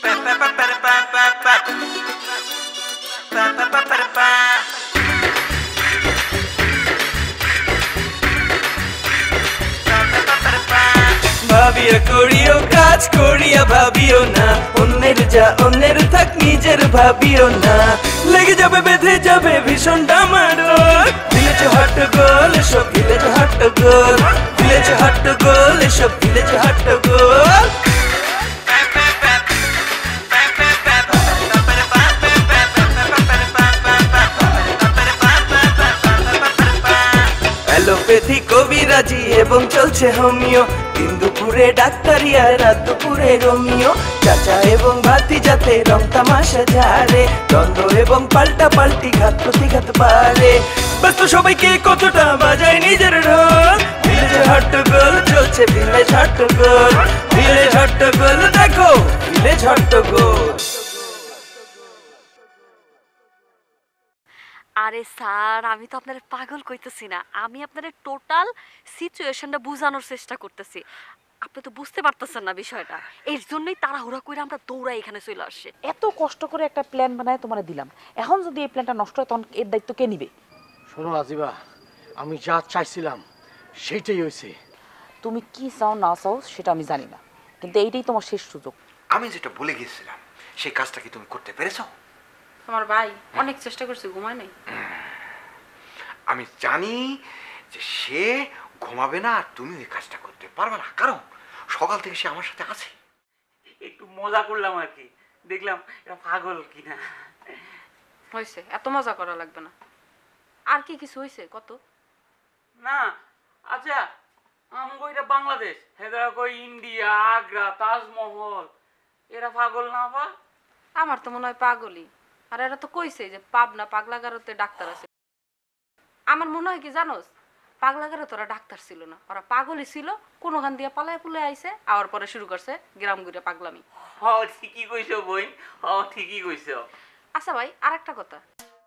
ভাবিয়া করিও কাজ করিয়া ভাবিও না, অন্যের যা অন্যের থাক নিজের ভাবিও না, লেগে যাবে বেঁধে যাবে ভীষণ ডামাডোল। ভিলেজ হট্টগোল সব ভিলেজ হট্টগোল, ভিলেজ হট্টগোল সব ভিলেজ হট্টগোল। অ্যালোপ্যাথি কবিরাজি এবং চলছে হোমিও, দিন দুপুরে ডাক্তারি আর রাত দুপুরে রোমিও, চাচা এবং ভাতি যাতে রং তামাশা ঝাড়ে, দ্বন্দ্ব এবং পাল্টা পাল্টি ঘাত প্রতিঘাত পারে, ব্যস্ত সবাইকে কতটা বাজায় নিজের ঢোল। ভিলেজ হট্টগোল চলছে ভিলেজ হট্টগোল, ভিলেজ হট্টগোল দেখো ভিলেজ হট্টগোল। আরে স্যার, আমি তো আপনার পাগল কইতেছি না, আমি আপনার টোটাল সিচুয়েশনটা বোঝানোর চেষ্টা করতেছি। আপনি তো বুঝতে পারতেছেন না বিষয়টা, এর জন্যই তাড়াহুড়া করে আমরা দৌড়াই এখানে চলে আসছে। এত কষ্ট করে একটা প্ল্যান বানায় তোমার দিলাম, এখন যদি এই প্ল্যানটা নষ্ট হয় তখন এর দায়িত্ব কে নিবে? শোনো আজিবা, আমি যা চাইছিলাম সেইটাই হয়েছে। তুমি কি চাও না চাও সেটা আমি জানি না, কিন্তু এইটাই তোমার শেষ সুযোগ। আমি যেটা বলে গিয়েছিলাম সেই কাজটা কি তুমি করতে পেরেছো? আমার ভাই অনেক চেষ্টা করছে, ঘুমায় নাই। আমি জানি যে সে ঘুমাবে না আর তুমি ওই কাজটা করতে পারবে না, কারণ সকাল থেকে সে আমার সাথে আছে। একটু মজা করলাম আর কি, দেখলাম এটা পাগল কিনা। হয়েছে, এত মজা করা লাগবে না। আর কি কিছু হয়েছে কত? না আচ্ছা, আমগো এটা বাংলাদেশ, হেদারা কই ইন্ডিয়া, আগ্রা, তাজমহল, এরা পাগল না পা? আমার তো মনে হয় পাগলই। আর এরা তো কইছে যে পাবনা পাগলাগারোতে ডাক্তার আছে। আমার মনে হয় কি জানোস, পাগলাগারে তোরা ডাক্তার ছিল না, ওরা পাগলই ছিল, কোনোখান দিয়ে পালায় পুলে আইছে, আবার পরে শুরু করছে গ্রাম ঘুরে পাগলামি। হ ঠিকই কইছো বই, হ ঠিকই কইছো। আচ্ছা ভাই, আর একটা কথা,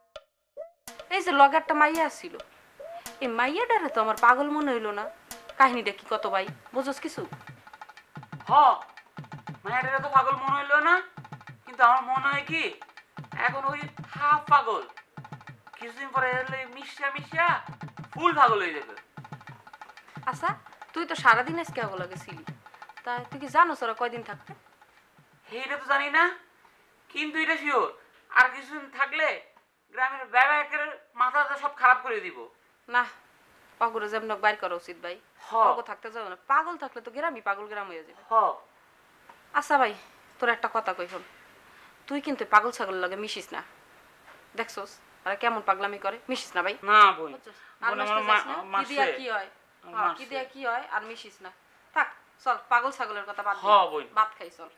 এই যে লগেরটা মাইয়া ছিল, এই মাইয়াটারে তো আমার পাগল মনে হইলো না। কাহিনীটা কি কত ভাই, বুঝোস কিছু? হ মায়েরা তো পাগল মনে হইলো না, কিন্তু আমার মনে হয় কি এখন ওই হাফ পাগল, কিছুদিন পরে মিশা মিশা ফুল পাগল হয়ে যাবে। আচ্ছা, তুই তো সারাদিন আজকে আগো লাগেছিলি, তাই তুই কি জানোস ওরা কয়দিন থাকবে? এইটা তো জানি না, কিন্তু এটা শিওর আর কিছুদিন থাকলে গ্রামের ব্যবহারের মাথা সব খারাপ করে দিব। না, পাগল যেমন বাইর করা উচিত ভাই, পাগল থাকতে যাবে না, পাগল থাকলে তো গ্রামই পাগল গ্রাম হয়ে যাবে। আচ্ছা ভাই, তোর একটা কথা কই শোন, তুই কিন্তু পাগল ছাগল লাগে মিশিস না, দেখছস আর কেমন পাগলামি করে, মিশিস না ভাই। না বোন, আর কি দিয়া কি হয়, কি দিয়া কি হয়, আর মিশিস না, থাক চল, পাগল ছাগলের কথা বাদ দে, ভাত খাই চল।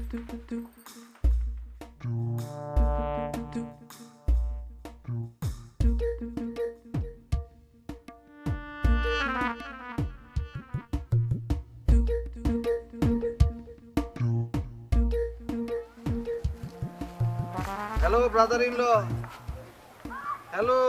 Hello brother in law, hello.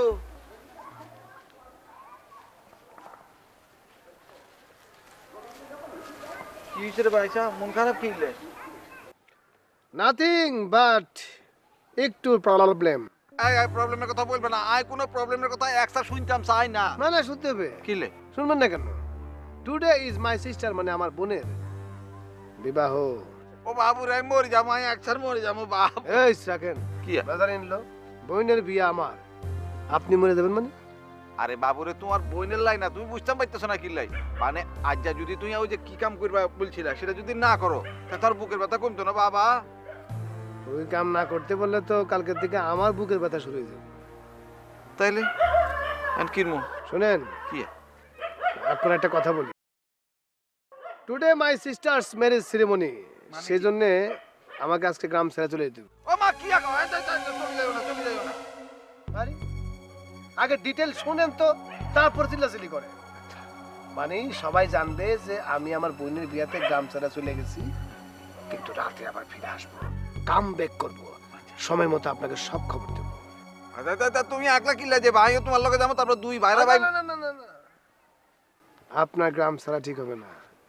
কি হয়েছে রে ভাইসা, মন খারাপ কিনলে? নাথিং বাট একটু প্রবলেম। প্রবলেমের কথা বলবে না, আয় কোনো প্রবলেমের কথা একসাথে শুনতাম চাই না। মানে শুনতে হবে, কিলে শুনবেন না কেন? টুডে ইজ মাই সিস্টার, মানে আমার বোনের বিবাহ। ও বাবু রে, মরে যাবো, আমি একসাথে মরে যাবো বাপ। এই সেকেন্ড, কি ব্রাদার ইন ল, বোনের বিয়ে আমার, আপনি মরে যাবেন মানে? আরে বাবুরে, তোমার বোনের লাই না, তুমি বুঝতে পারতেছো না কি লাই, মানে আজ যদি তুমি ওই যে কি কাম করবা বলছিলা সেটা যদি না করো তা তোর বুকের ব্যথা কমতো না বাবা? ওই কাম না করতে বললে তো কালকে থেকে আমার বুকের ব্যথা শুরু হয়ে যাবে। তাইলে কিরমু শুনেন, কি আপনার একটা কথা বলি, today my sister's marriage ceremony, সেই জন্য আমাকে আজকে গ্রাম ছেড়ে চলে যেতে হবে। ও মা কি আগো, চলে যাও না, চলে যাও না। আরে আগে ডিটেল শুনেন তো, তারপর চিল্লাচিল্লি করে। মানে সবাই জানবে যে আমি আমার বোনের বিয়াতে গ্রাম ছেড়ে চলে গেছি, কিন্তু রাতে আবার ফিরে আসবো, কাম ব্যাক করবো, সময় মতো আপনাকে সব খবর দেবো। তুমি একলা কিল্লা যে ভাই তোমার লগে যাবো, তারপর দুই ভাইরা ভাই। না, আপনার গ্রাম ছাড়া ঠিক হবে না,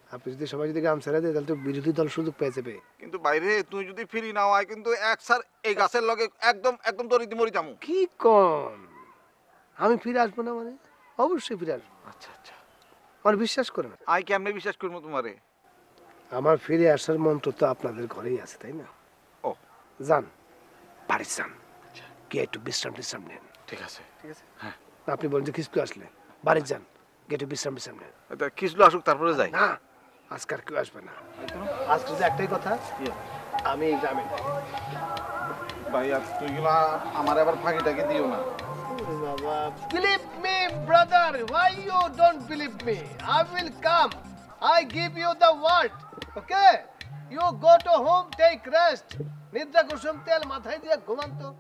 আপনি যদি সবাই যদি গ্রাম ছেড়ে দেয় তাহলে তো বিরোধী দল সুযোগ পেয়ে যাবে। কিন্তু বাইরে তুই যদি ফ্রি না হয় কিন্তু এক স্যার এই গাছের লগে একদম একদম তরিতে মরি যামু। কি কন? আমি ফিরে আসবো না মানে? অবশ্যই ফিরে আসবো। আচ্ছা আচ্ছা, আমার বিশ্বাস করেন। আই কেমনে বিশ্বাস করবো তোমারে? আমার ফিরে আসার মন্ত্র তো আপনাদের ঘরেই আছে, তাই না? ও যান, বাড়ি যান, গিয়ে একটু বিশ্রাম নেন। ঠিক আছে ঠিক আছে। হ্যাঁ আপনি বলেন যে খিস্টু আসলে বাড়ি যান, গিয়ে একটু বিশ্রাম নেন। কিসলো আসুক তারপরে যাই। না, আজকে আর কেউ আসবে না। আজকে যে একটাই কথা, আমি এই গ্রামে নাই। ভাই আর তুই গুলা আমার আবার ফাঁকিটাকে দিও না। Believe me, brother. Why you don't believe me? I will come. I give you the word. Okay? You go to home, take rest. নিদ্রা কুসুম তেল মাথায় দিয়ে ঘুমান তো।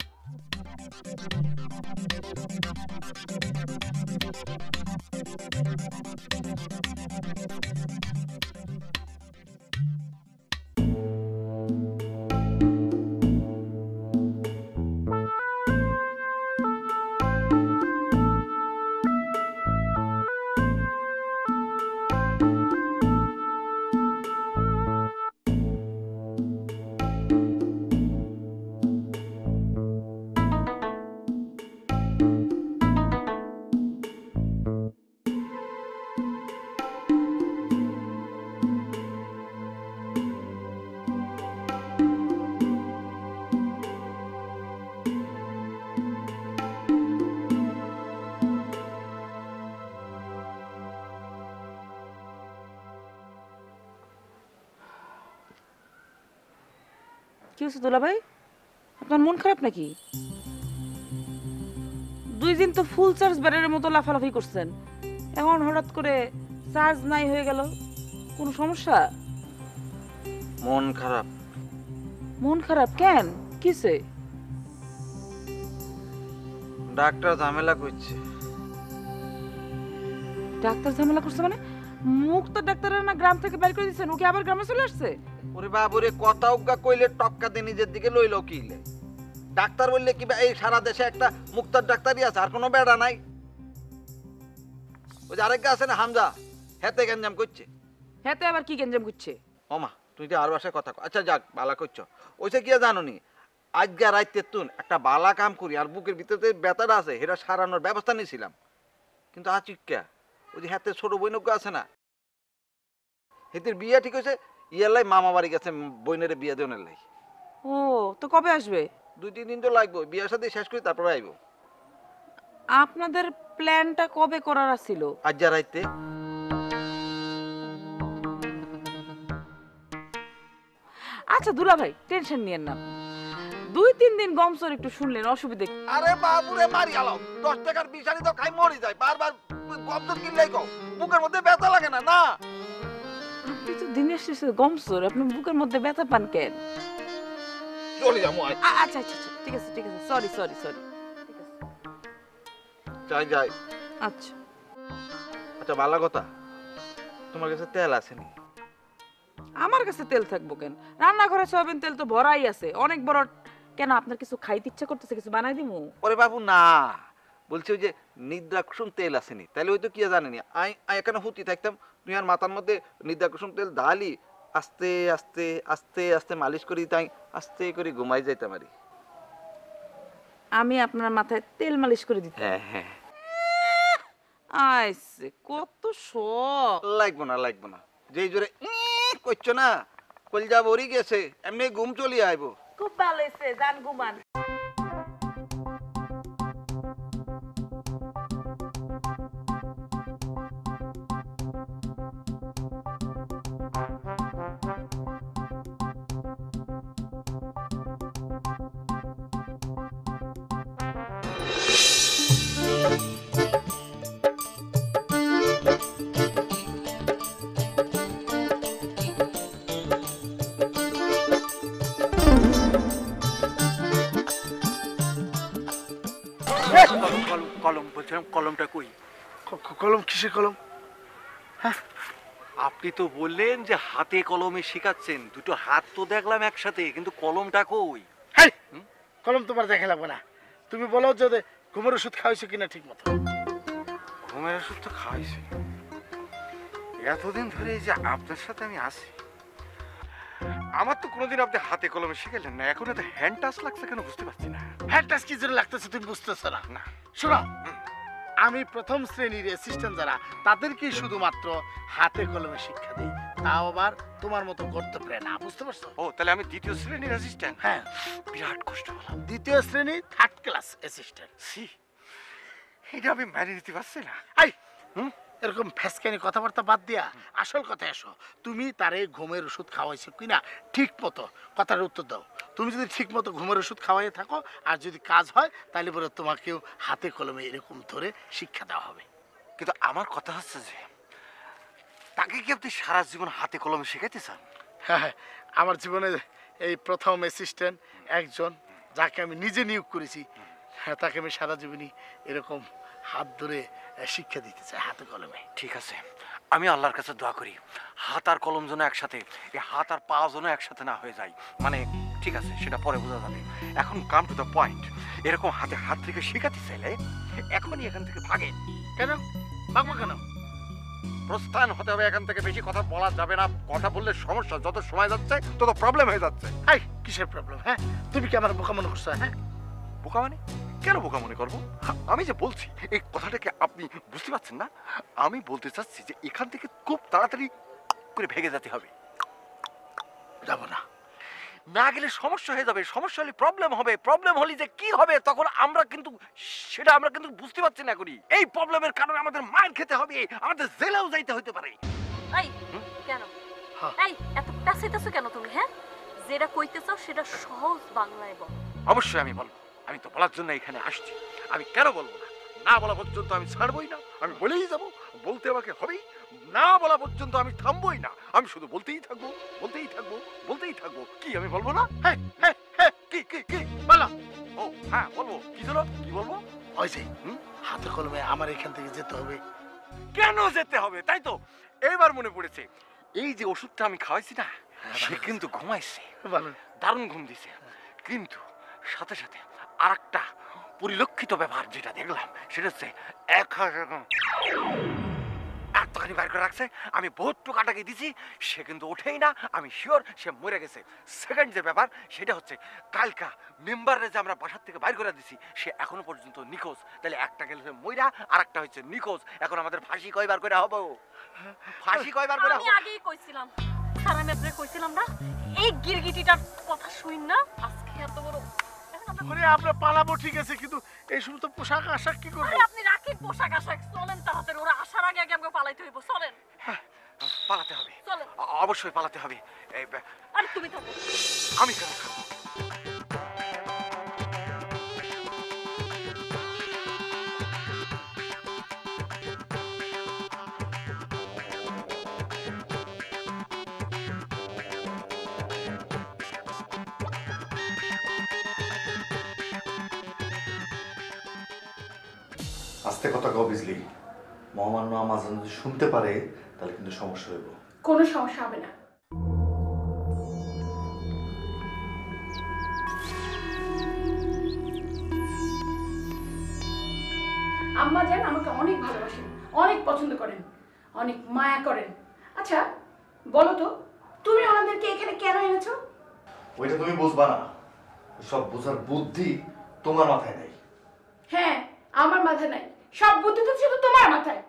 কি হচ্ছে দুলা ভাই, আপনার মন খারাপ নাকি? 2 দিন তো ফুল চার্জ ব্যাটারির মতো লাফালাফি করছেন, এখন হঠাৎ করে চার্জ নাই হয়ে গেল, কোনো সমস্যা? মন খারাপ। মন খারাপ কেন? কিসে? ডাক্তার ঝামেলা করছে। ডাক্তার ঝামেলা করছে মানে? মুক্তার ডাক্তারের না গ্রাম থেকে বের করে দিয়েছেন, ওকে আবার গ্রামে চলে আসছে? ওরে বাবুরে, কথা উগা কইলে টক্কা দিয়ে নিজের দিকে লইল কিলে। ডাক্তার বললে কি এই সারা দেশে একটা মুক্তার ডাক্তারই আছে, আর কোনো বেড়া নাই? ওই যে আরেক আছে না হামজা, হেতে গেঞ্জাম করছে। হেতে আবার কি গেঞ্জাম করছে? ওমা তুই তো আর বাসায় কথা আচ্ছা যাক বালা করছো। ওইসে কি জানো নি, আজকে রাইতে তুন একটা বালা কাম করি আর বুকের ভিতরে ব্যথাটা আছে সেটা সারানোর ব্যবস্থা নিয়েছিলাম, কিন্তু আচিক্কা ওই যে হাতে ছোট বৈনজ্ঞ আছে না, হেতির বিয়ে ঠিক হয়েছে, ইয়ালাই মামা বাড়ি গেছে বইনের বিয়ে দেওয়ার লাই। ও তো কবে আসবে? 2-3 দিন তো লাগবে, বিয়ের সাথে শেষ করি তারপরে আইব। আপনাদের প্ল্যানটা কবে করার ছিল? আজ যা রাইতে। আচ্ছা দুলা ভাই টেনশন নিয়েন না, 2-3 দিন গমসর একটু শুনলেন, অসুবিধা কি? আরে বাবুরে মারি আলো, 10 টাকার বিশারি তো খাই মরি যায়, বারবার গম দুধ কিনলেই কও, বুকের মধ্যে ব্যথা লাগে না? না আপনি তো দিনের শেষে গমসর, আপনি বুকের মধ্যে ব্যথা পান কেন? চলে যাবো। আচ্ছা আচ্ছা আচ্ছা, ঠিক আছে ঠিক আছে, সরি সরি সরি, ঠিক আছে যাই যাই। আচ্ছা আচ্ছা ভালো কথা, তোমার কাছে তেল আসেনি? আমার কাছে তেল থাকবো কেন? রান্নাঘরে সয়াবিন তেল তো ভরাই আছে, অনেক বড়। কেন আপনার কিছু খাইতে ইচ্ছা করতেছে, কিছু বানাই দিমু? ওরে বাবু না, বলছি ওই যে নিদ্রা কুসুম তেল আসেনি, তাহলে ওই তো কি জানেনি, এখানে হুতি থাকতাম, তুই আর মাথার মধ্যে নিদ্রা কুসুম তেল ঢালি আস্তে আস্তে আস্তে আস্তে মালিশ করি, তাই আস্তে করে ঘুমাই যাইতাম আরি। আমি আপনার মাথায় তেল মালিশ করে দিতে? হ্যাঁ হ্যাঁ। আইছে কত শখ। লাগবো না লাগবো না, যেই জোরে করছো না কলজা ভরি গেছে, এমনি ঘুম চলিয়ে আইব। খুব ভালো হয়েছে, যান ঘুমান। কলম বলছিলাম, কলমটা কই? কলম? কিসের কলম? আপনি তো বললেন যে হাতে কলমে শেখাচ্ছেন, দুটো হাত তো দেখলাম একসাথে, কিন্তু কলমটা কই? কলম তোমার দেখা লাগবে না, তুমি বলো যে ঘুমের ওষুধ খাওয়াইছো কিনা ঠিক মতো। ঘুমের ওষুধ তো খাইছি, এতদিন ধরে এই যে আপনার সাথে আমি আছি, আমার তো কোনোদিন আপনি হাতে কলমে শিখাইলেন না, এখন এত হ্যান্ড টাচ লাগছে কেন বুঝতে পারছি না। হ্যান্ড টাচ কি জন্য লাগতেছে তুমি বুঝতেছ না? না শোনো, আমি প্রথম শ্রেণীর অ্যাসিস্ট্যান্ট যারা তাদেরকেই শুধুমাত্র হাতে কলমে শিক্ষা দিই, তাও আবার তোমার মতো করতে পারে না, বুঝতে পারছো? ও তাহলে আমি দ্বিতীয় শ্রেণীর অ্যাসিস্ট্যান্ট? হ্যাঁ, বিরাট কষ্ট হলো। দ্বিতীয় শ্রেণী 3rd ক্লাস অ্যাসিস্ট্যান্ট। সি, এটা আমি মেনে নিতে পারছি না। আই এরকম ফ্যাসকানি কথাবার্তা বাদ দিয়া আসল কথায় আসো। তুমি তারে ঘুমের ওষুধ খাওয়াইছো কিনা ঠিক মতো কথার উত্তর দাও। তুমি যদি ঠিক মতো ঘুমের ওষুধ খাওয়াই থাকো আর যদি কাজ হয় তাহলে পরে তোমাকেও হাতে কলমে এরকম ধরে শিক্ষা দেওয়া হবে। কিন্তু আমার কথা হচ্ছে যে তাকে কি আপনি সারা জীবন হাতে কলমে শেখাইতে চান? হ্যাঁ হ্যাঁ, আমার জীবনে এই প্রথম অ্যাসিস্ট্যান্ট একজন যাকে আমি নিজে নিয়োগ করেছি, হ্যাঁ তাকে আমি সারা জীবনই এরকম হাত ধরে শিক্ষা দিতে চাই হাতে কলমে। ঠিক আছে, আমি আল্লাহর কাছে দোয়া করি হাত আর কলম যেন একসাথে, এই হাত আর পা যেন একসাথে না হয়ে যায়। মানে ঠিক আছে, সেটা পরে বোঝা যাবে। এখন কাম টু দ্য পয়েন্ট। এরকম হাতে হাত থেকে শেখাতে চাইলে এখনই এখান থেকে ভাগে। কেন বাবা কেন? প্রস্থান হতে হবে এখান থেকে, বেশি কথা বলা যাবে না। কথা বললে সমস্যা, যত সময় যাচ্ছে তত প্রবলেম হয়ে যাচ্ছে। হাই কিসের প্রবলেম? হ্যাঁ তুমি কি আমার বোকা মনে করছো? হ্যাঁ বোকা মানে? কেন বোকা মনে করবো? আমি যে বলছি এই কথাটাকে আপনি বুঝতে পারছেন না। আমি বলতে চাচ্ছি যে এখান থেকে খুব তাড়াতাড়ি করে ভেগে যেতে হবে। যাবো না, না গেলে সমস্যা হয়ে যাবে। সমস্যা হলে প্রবলেম হবে। প্রবলেম হলে যে কি হবে তখন আমরা কিন্তু সেটা আমরা কিন্তু বুঝতে পারছি না করি। এই প্রবলেমের কারণে আমাদের মার খেতে হবে, আমাদের জেলেও যাইতে হতে পারে। এই কেন এই এত পেছাইতেছো কেন তুমি? হ্যাঁ, যেটা কইতে চাও সেটা সহজ বাংলায় বল। অবশ্যই আমি বলবো। আমি তো বলার জন্য এখানে আসছি। আমি কেন বলবো না? না বলা পর্যন্ত আমি ছাড়বই না। আমি বলেই যাবো, বলতে আমাকে হবেই। না বলা পর্যন্ত আমি থামবই না। আমি শুধু বলতেই থাকবো, বলতেই থাকবো, বলতেই থাকবো। কি আমি বলবো না? হ্যাঁ হ্যাঁ হ্যাঁ, কি কি কি বলো। ও হ্যাঁ বলবো। কি হলো? কি বলবো? ওই যে হাতে কলমে আমার এখান থেকে যেতে হবে। কেন যেতে হবে? তাই তো এইবার মনে পড়েছে। এই যে ওষুধটা আমি খাওয়াইছি না, সে কিন্তু ঘুমাইছে, বলো। দারুণ ঘুম দিছে। কিন্তু সাথে সাথে আর একটা পরিলক্ষিত ব্যাপার যেটা দেখলাম সেটা হচ্ছে এতখানি বাইর করে রাখছে। আমি বহুত টাকাটাকে দিছি, সে কিন্তু ওঠেই না। আমি শিওর সে মরে গেছে। সেকেন্ড যে ব্যাপার সেটা হচ্ছে কালকা মেম্বারে যে আমরা বাসার থেকে বাইর করে দিছি সে এখনো পর্যন্ত নিখোঁজ। তাহলে একটা গেলে মইরা আর একটা হচ্ছে নিখোঁজ। এখন আমাদের ফাঁসি কয়বার করে হবে? ফাঁসি কয়বার করে আমি হবে? আগেই কইছিলাম, সারা মেত্রে কইছিলাম না, এই গিরগিটিটার কথা শুন না আজকে এত বড়। মানে আমরা পালাবো ঠিক আছে, কিন্তু এই সমস্ত পোশাক আশাক কি করবো? আরে আপনি রাখেন পোশাক আশাক, চলেন তাড়াতাড়ি, ওরা আসার আগে আগে আমাকে পালাইতে হইব। চলেন পালাতে হবে, চলেন। অবশ্যই পালাতে হবে। আরে তুমি থাকো। আমি কেন থাকবো? আস্তে কথা কও বিজলি। মহামান্য আমাজন যদি শুনতে পারে তাহলে কিন্তু সমস্যা হইব। কোনো সমস্যা হবে না। আম্মা জান আমাকে অনেক ভালোবাসেন, অনেক পছন্দ করেন, অনেক মায়া করেন। আচ্ছা বলো তো, তুমি ওনাদেরকে এখানে কেন এনেছো? ওইটা তুমি বুঝবা না। সব বোঝার বুদ্ধি তোমার মাথায় নাই। হ্যাঁ, আমার মাথায় নাই, সব বুদ্ধি তো ছিল তোমার মাথায়।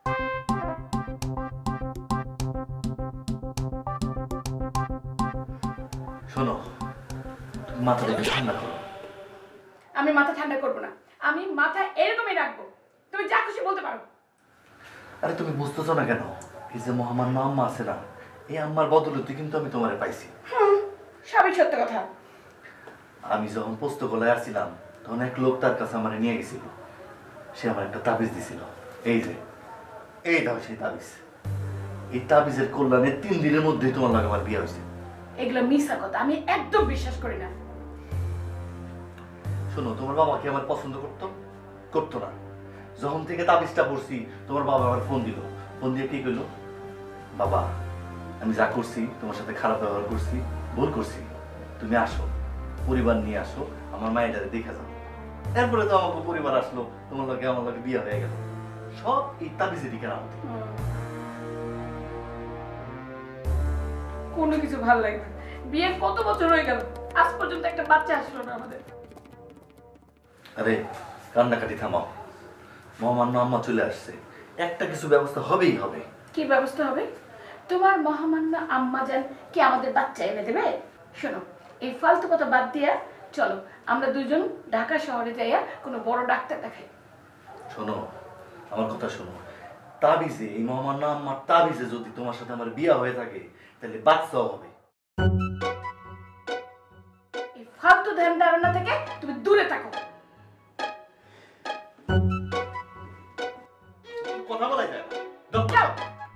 শোনো, তুমি মাথাটা একটু ঠান্ডা করো। আমি মাথা ঠান্ডা করবো না, আমি মাথা এরকমই রাখবো। তুমি যা খুশি বলতে পারো। আরে তুমি বুঝতেছো না কেন? এই যে মহামান্য আম্মা আছে না, এই আম্মার বদলতে কিন্তু আমি তোমারে পাইছি। সবই সত্য কথা। আমি যখন পোস্ত গলায় আসছিলাম তখন এক লোক তার কাছে আমার নিয়ে গেছিল। সে আমার একটা তাবিজ দিছিল। এই যে এই দাও সেই তাবিজ। এই তাবিজের কল্যাণে 3 দিনের মধ্যেই তোমার লাগে আমার বিয়ে হয়েছে। এগুলো মিথ্যা কথা, আমি একদম বিশ্বাস করি না। শোনো, তোমার বাবা কি আমার পছন্দ করতো? করতো না। যখন থেকে তাবিজটা পড়ছি তোমার বাবা আমার ফোন দিল। ফোন দিয়ে কি কইলো? বাবা, আমি যা করছি তোমার সাথে খারাপ ব্যবহার করছি, ভুল করছি, তুমি আসো, পরিবার নিয়ে আসো, আমার মায়ের দেখে যাও। এরপরে তো আমাকে পরিবার আসলো, তোমার লগে আমার লগে বিয়ে হয়ে গেল। সব এই তাবিজেরই কেনা হতে। কোনো কিছু ভালো লাগে না। বিয়ের কত বছর হয়ে গেল, আজ পর্যন্ত একটা বাচ্চা আসলো না আমাদের। আরে কান্নাকাটি থামাও, মহামান্য আম্মা চলে আসছে, একটা কিছু ব্যবস্থা হবেই হবে। কি ব্যবস্থা হবে? তোমার মহামান্য আম্মা যান কি আমাদের বাচ্চা এনে দেবে? শোনো, এই ফালতু কথা বাদ দিয়া চলো আমরা দুজন ঢাকা শহরে যাইয়া কোনো বড় ডাক্তার দেখাই। শোনো, আমার কথা শোনো, তাবিজে, এই মহামান্য আম্মার তাবিজে যদি তোমার সাথে আমার বিয়া হয়ে থাকে তাহলে বাচ্চাও হবে। এই ফালতু ধ্যান ধারণা থেকে তুমি দূরে থাকো। কথা বলাই যায় না। যাও।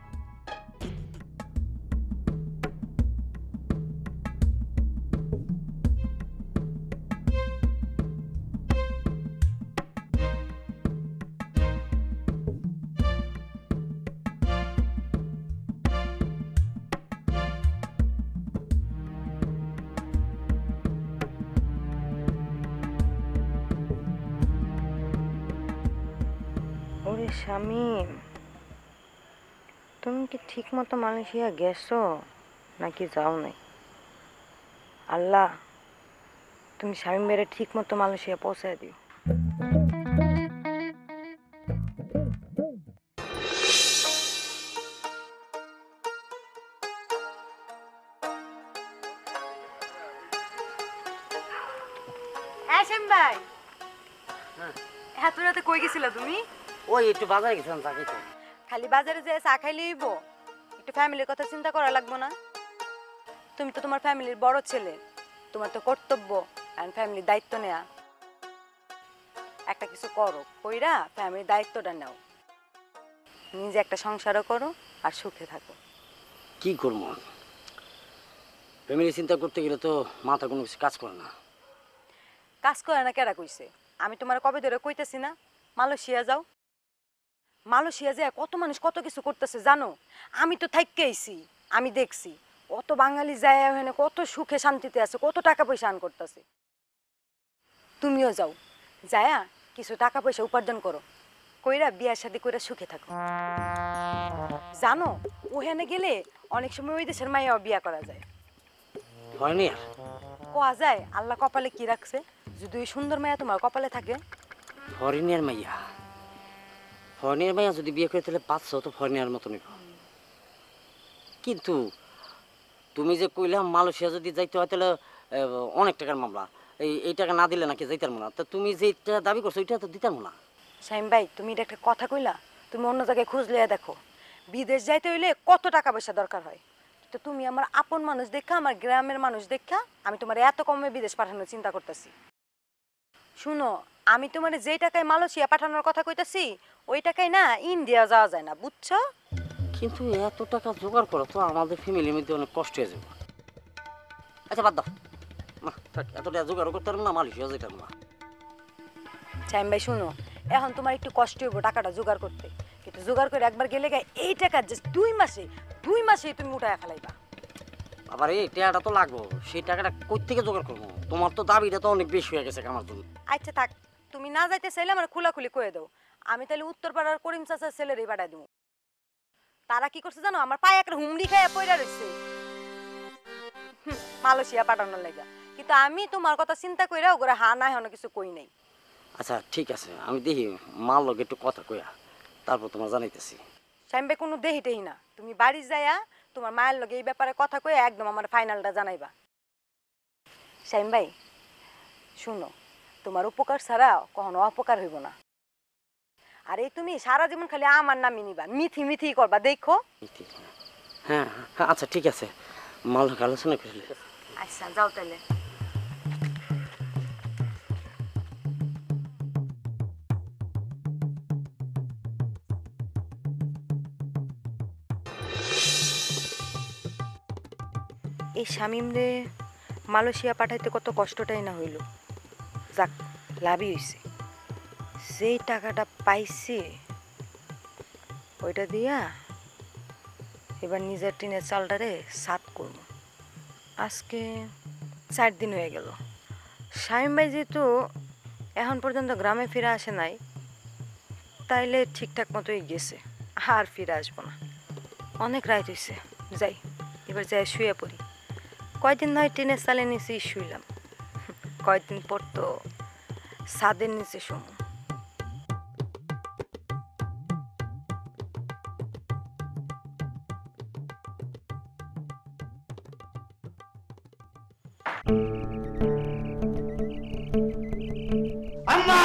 ওরে শামীম, তুমি কি ঠিক মতো মালয়েশিয়া গেছো নাকি যাও নাই? আল্লাহ, তুমি শামীম বেরে ঠিক মতো মালয়েশিয়া পৌঁছায় দিও। হ্যাঁ শামীম ভাই, হ্যাঁ তোর রাতে কই গেছিলা তুমি? ওই একটু বাজারে গেছিলাম চা খেতে। খালি বাজারে যেয়ে চা খাইলে হইব? একটু ফ্যামিলির কথা চিন্তা করা লাগবো না? তুমি তো তোমার ফ্যামিলির বড় ছেলে, তোমার তো কর্তব্য আর ফ্যামিলির দায়িত্ব নেয়া। একটা কিছু করো, কইরা ফ্যামিলির দায়িত্বটা নাও, নিজে একটা সংসারও করো আর সুখে থাকো। কি করবো, ফ্যামিলি চিন্তা করতে গেলে তো মাথা কোনো কিছু কাজ করে না। কাজ করে না কেডা কইছে? আমি তোমার কবে ধরে কইতেছি না মালয়েশিয়া যাও। মালয়েশিয়া যায় কত মানুষ কত কিছু করতেছে জানো? আমি তো থাইকে আইছি, আমি দেখছি কত বাঙালি যায় ওখানে কত সুখে শান্তিতে আছে, কত টাকা পয়সা আন করতেছে। তুমিও যাও, যায়া কিছু টাকা পয়সা উপার্জন করো, কইরা বিয়ার শাদী কইরা সুখে থাকো। জানো ওখানে গেলে অনেক সময় ওই দেশের মাইয়াও বিয়া করা যায়। হয়নি আর কোয়া যায় আল্লাহ কপালে কি রাখছে, যদি ওই সুন্দর মাইয়া তোমার কপালে থাকে। ফরেনিয়ার মাইয়া, ফরেনিয়ার মাইয়া যদি বিয়ে করে তাহলে পাঁচশো তো ফরেনিয়ার মতো নিব। কিন্তু তুমি যে কইলাম মালয়েশিয়া যদি যাইতে হয় তাহলে অনেক টাকার মামলা, এই টাকা না দিলে নাকি যাইতাম না। তা তুমি যেটা দাবি করছো ওইটা তো দিতাম না। শাইম ভাই, তুমি এটা একটা কথা কইলা, তুমি অন্য জায়গায় খোঁজ লইয়া দেখো। বিদেশ যাইতে হইলে কত টাকা পয়সা দরকার হয়, তো তুমি আমার আপন মানুষ দেখা, আমার গ্রামের মানুষ দেখা আমি তোমার এত কমে বিদেশ পাঠানোর চিন্তা করতেছি। শুনো, আমি তোমার যে টাকায় মালয়েশিয়া পাঠানোর কথা কইতাছি ওই টাকায় না ইন্ডিয়া যাওয়া যায় না, বুঝছো? কিন্তু এত টাকা জোগাড় করো তো আমাদের ফ্যামিলির মধ্যে অনেক কষ্ট হয়ে যাবে। আচ্ছা বাদ দাও না, থাক, এত টাকা জোগাড় করতে পারবো না, মালয়েশিয়া যেতাম না। শাইম ভাই শুনো, এখন তোমার একটু কষ্ট হইব টাকাটা জোগাড় করতে, কিন্তু জোগাড় করে একবার গেলে গায়ে এই টাকা জাস্ট 2 মাসেই তুমি উঠায় ফেলাইবা। আবার এই টাকাটা তো লাগবো, সেই টাকাটা কই থেকে জোগাড় করবো? তোমার তো দাবিটা তো অনেক বেশি হয়ে গেছে আমার জন্য। আচ্ছা থাক, তুমি না যাইতে চাইলে আমার খোলাখুলি কয়ে দাও, আমি তাহলে উত্তরপাড়ার করিম চাচার ছেলেরই পাঠাই দেবো। তারা কি করছে জানো, আমার পায়ে একটা হুমড়ি খাইয়া পইরা রইছে মালয়েশিয়া পাঠানোর লাগা। কিন্তু আমি তোমার কথা চিন্তা কইরা ওগরে হা না হনো কিছু কই নাই। আচ্ছা ঠিক আছে, আমি দেখি মার লগে একটু কথা কইয়া তারপর তোমার জানাইতেছি। শাইম ভাই কোনো দেহিটেই না, তুমি বাড়ি যাইয়া তোমার মায়ের লগে এই ব্যাপারে কথা কইয়া একদম আমার ফাইনালটা জানাইবা। শাইম ভাই শুনো, তোমার উপকার ছাড়া কখনো অপকার হইব না। আর এই তুমি সারা জীবন খালি আমার নামই নিবা, মিথি মিথি করবা, দেখো। হ্যাঁ হ্যাঁ আচ্ছা ঠিক আছে, মাল লগে আলোচনা করলে। আচ্ছা যাও তাহলে। এই শামীম রে মালয়েশিয়া পাঠাইতে কত কষ্টটাই না হইল, যাক লাভই হইছে। যেই টাকাটা পাইছি ওইটা দিয়া এবার নিজের টিনের চালটারে সাত করব। আজকে 4 দিন হয়ে গেল। শামীম ভাই যেহেতু এখন পর্যন্ত গ্রামে ফিরে আসে নাই, তাইলে ঠিকঠাক মতোই গেছে, আর ফিরে আসবো না। অনেক রাত হয়েছে, যাই। এবার যাই শুয়ে পড়ি। কয়দিন নয় ট্রেনের চালে নিচে শুইলাম, কয়দিন পর তো ছাদের নিচে শোম। আম্মা,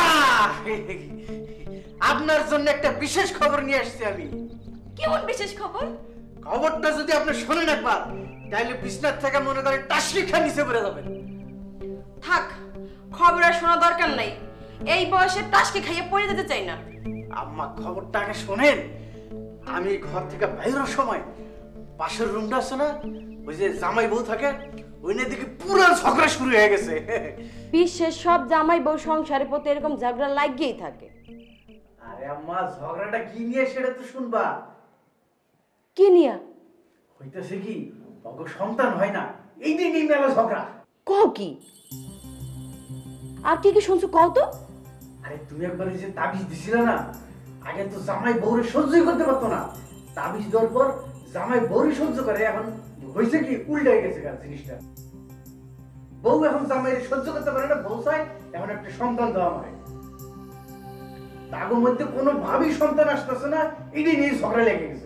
আপনার জন্য একটা বিশেষ খবর নিয়ে আসছি আমি। কেমন বিশেষ খবর? খবরটা যদি আপনি শোনেন একবার, তাহলে বিছনার থেকে মনে করেন টাসরি খা নিচে পড়ে যাবেন। থাক, খবর আর শোনা দরকার নাই। এই বয়সে টাসকে খাইয়ে পড়ে যেতে চাই না। আম্মা, খবরটা আগে শোনেন। আমি ঘর থেকে বাইরের সময় পাশের রুমটা আছে না, ওই যে জামাই বউ থাকে, ওই না দেখি পুরো ঝগড়া শুরু হয়ে গেছে। বিশ্বের সব জামাই বউ সংসারের প্রতি এরকম ঝগড়া লাগিয়েই থাকে। আরে আম্মা, ঝগড়াটা কি নিয়ে সেটা তো শুনবা। কি নিয়া? হইতেছে কি, ওগো সন্তান হয় না, এই দিন এই মেলা ঝগড়া। কও কি? আর কি কি শুনছো কও তো? আরে তুমি একবার যে তাবিজ দিছিলে না, আগে তো জামাই বউরে সহ্যই করতে পারতো না, তাবিজ দেওয়ার পর জামাই বউরে সহ্য করে। এখন হয়েছে কি, উল্টাই গেছে জিনিসটা। বউ এখন জামাই সহ্য করতে পারে না, বউ চাই এখন একটা সন্তান দেওয়া হয়। তার মধ্যে কোনো ভাবেই সন্তান আসতেছে না, এটাই নিয়ে ঝগড়া লেগে গেছে।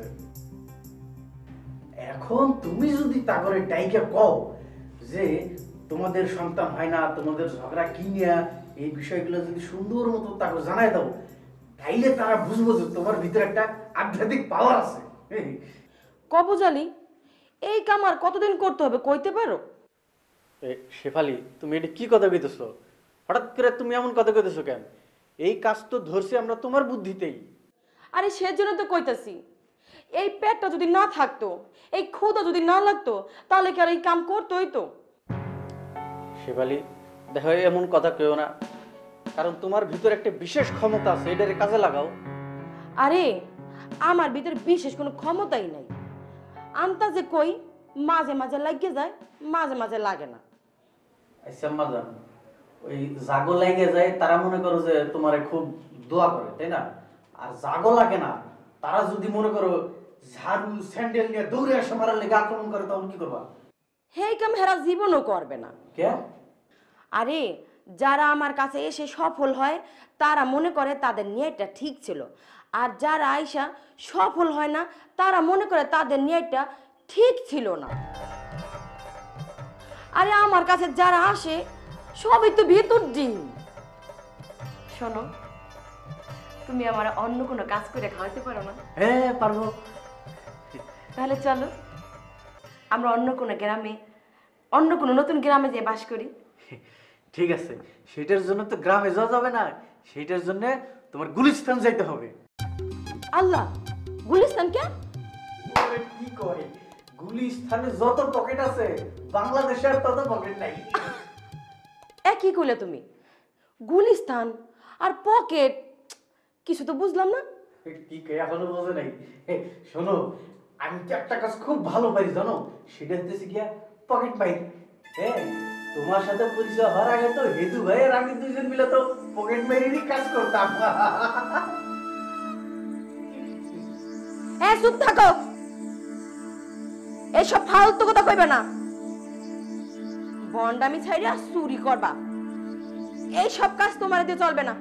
এখন তুমি যদি তাগরে ডাইকে কও যে তোমাদের সন্তান হয় না, তোমাদের ঝগড়া কি নিয়ে, এই বিষয়গুলো যদি সুন্দর মতো তাকে জানাই দাও, তাইলে তারা বুঝবো যে তোমার ভিতরে একটা আধ্যাত্মিক পাওয়ার আছে। কবজালি, এই কাম আর কতদিন করতে হবে কইতে পারো? শেফালি, তুমি এটা কি কথা কইতেছো? হঠাৎ করে তুমি এমন কথা কইতেছো কেন? এই কাজ তো ধরছি আমরা তোমার বুদ্ধিতেই। আরে সেজন্য তো কইতাছি, এই পেটটা যদি না থাকতো, এই ক্ষুধা যদি না লাগতো, তাহলে কি আর এই কাম করতোই? তো শেফালি দেখো, এমন কথা কেউ না, কারণ তোমার ভিতরে একটা বিশেষ ক্ষমতা আছে, এটারে কাজে লাগাও। আরে আমার ভিতরে বিশেষ কোনো ক্ষমতাই নাই। আন্তাজে কই মাঝে মাঝে লাগিয়ে যায়, মাঝে মাঝে লাগে না। আচ্ছা মাজান, ওই জাগো লাগে যায় তারা মনে করো যে তোমারে খুব দোয়া করে, তাই না? আর জাগো লাগে না তারা যদি মনে করো ঝাড়ু স্যান্ডেল নিয়ে দৌড়ে আসে মারার লেগে আক্রমণ করে, তখন কি করবা? হেই কাম হেরা জীবনও করবে না। কে? আরে যারা আমার কাছে এসে সফল হয়, তারা মনে করে তাদের নিয়তটা ঠিক ছিল, আর যারা আইসা সফল হয় না, তারা মনে করে তাদের নিয়তটা ঠিক ছিল না। আরে আমার কাছে যারা আসে সবই তো ভিতর ডিম। শোনো, তুমি আমার অন্য কোনো কাজ করে খাওয়াতে পারো না? হ্যাঁ পারবো। তাহলে চলো আমরা অন্য কোনো গ্রামে, অন্য কোনো নতুন গ্রামে যে বাস করি। ঠিক আছে, সেটার জন্য তো গ্রামে যাওয়া যাবে না, সেটার জন্য তোমার গুলিস্তান যাইতে হবে। আল্লাহ, গুলিস্তান কে? ওরে কি করে, গুলিস্তানে যত পকেট আছে বাংলাদেশে আর তত পকেট নাই। কি কইলে তুমি? গুলিস্তান আর পকেট, কিছু তো বুঝলাম না। কি কে এখনো বোঝে নাই? শোনো, আমি তো একটা কাজ খুব ভালো পারি জানো, সেটা হচ্ছে গিয়া পকেট পাই। হ্যাঁ, তোমার সাথে পরিচয় হওয়ার আগে তো হেতু ভাই আর আমি দুইজন মিলে তো পকেট মেরেরই কাজ করতাম। চুপ থাকো, এসব ফালতু কথা কইবে না। বন্ডামি ছাইরা চুরি করবা, এই সব কাজ তোমার দিয়ে চলবে না।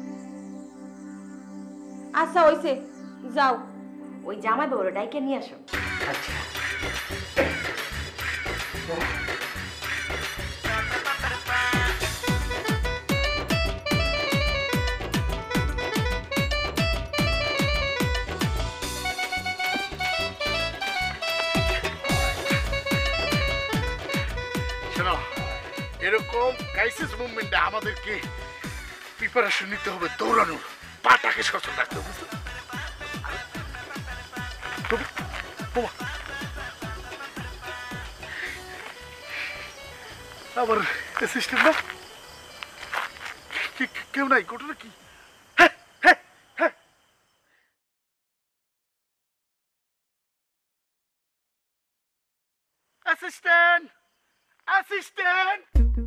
আচ্ছা হইছে, যাও ওই জামাই বউরে ডাইকে নিয়ে আসো। আচ্ছা এরকম ক্রাইসিস মুভমেন্টে আমাদেরকে প্রিপারেশন নিতে হবে, দৌড়ানোর, পাটাকে সচল রাখতে হবে। আমার অ্যাসিস্ট্যান্ট না, কেউ নাই, ঘটনা কি? Assistant, assistant.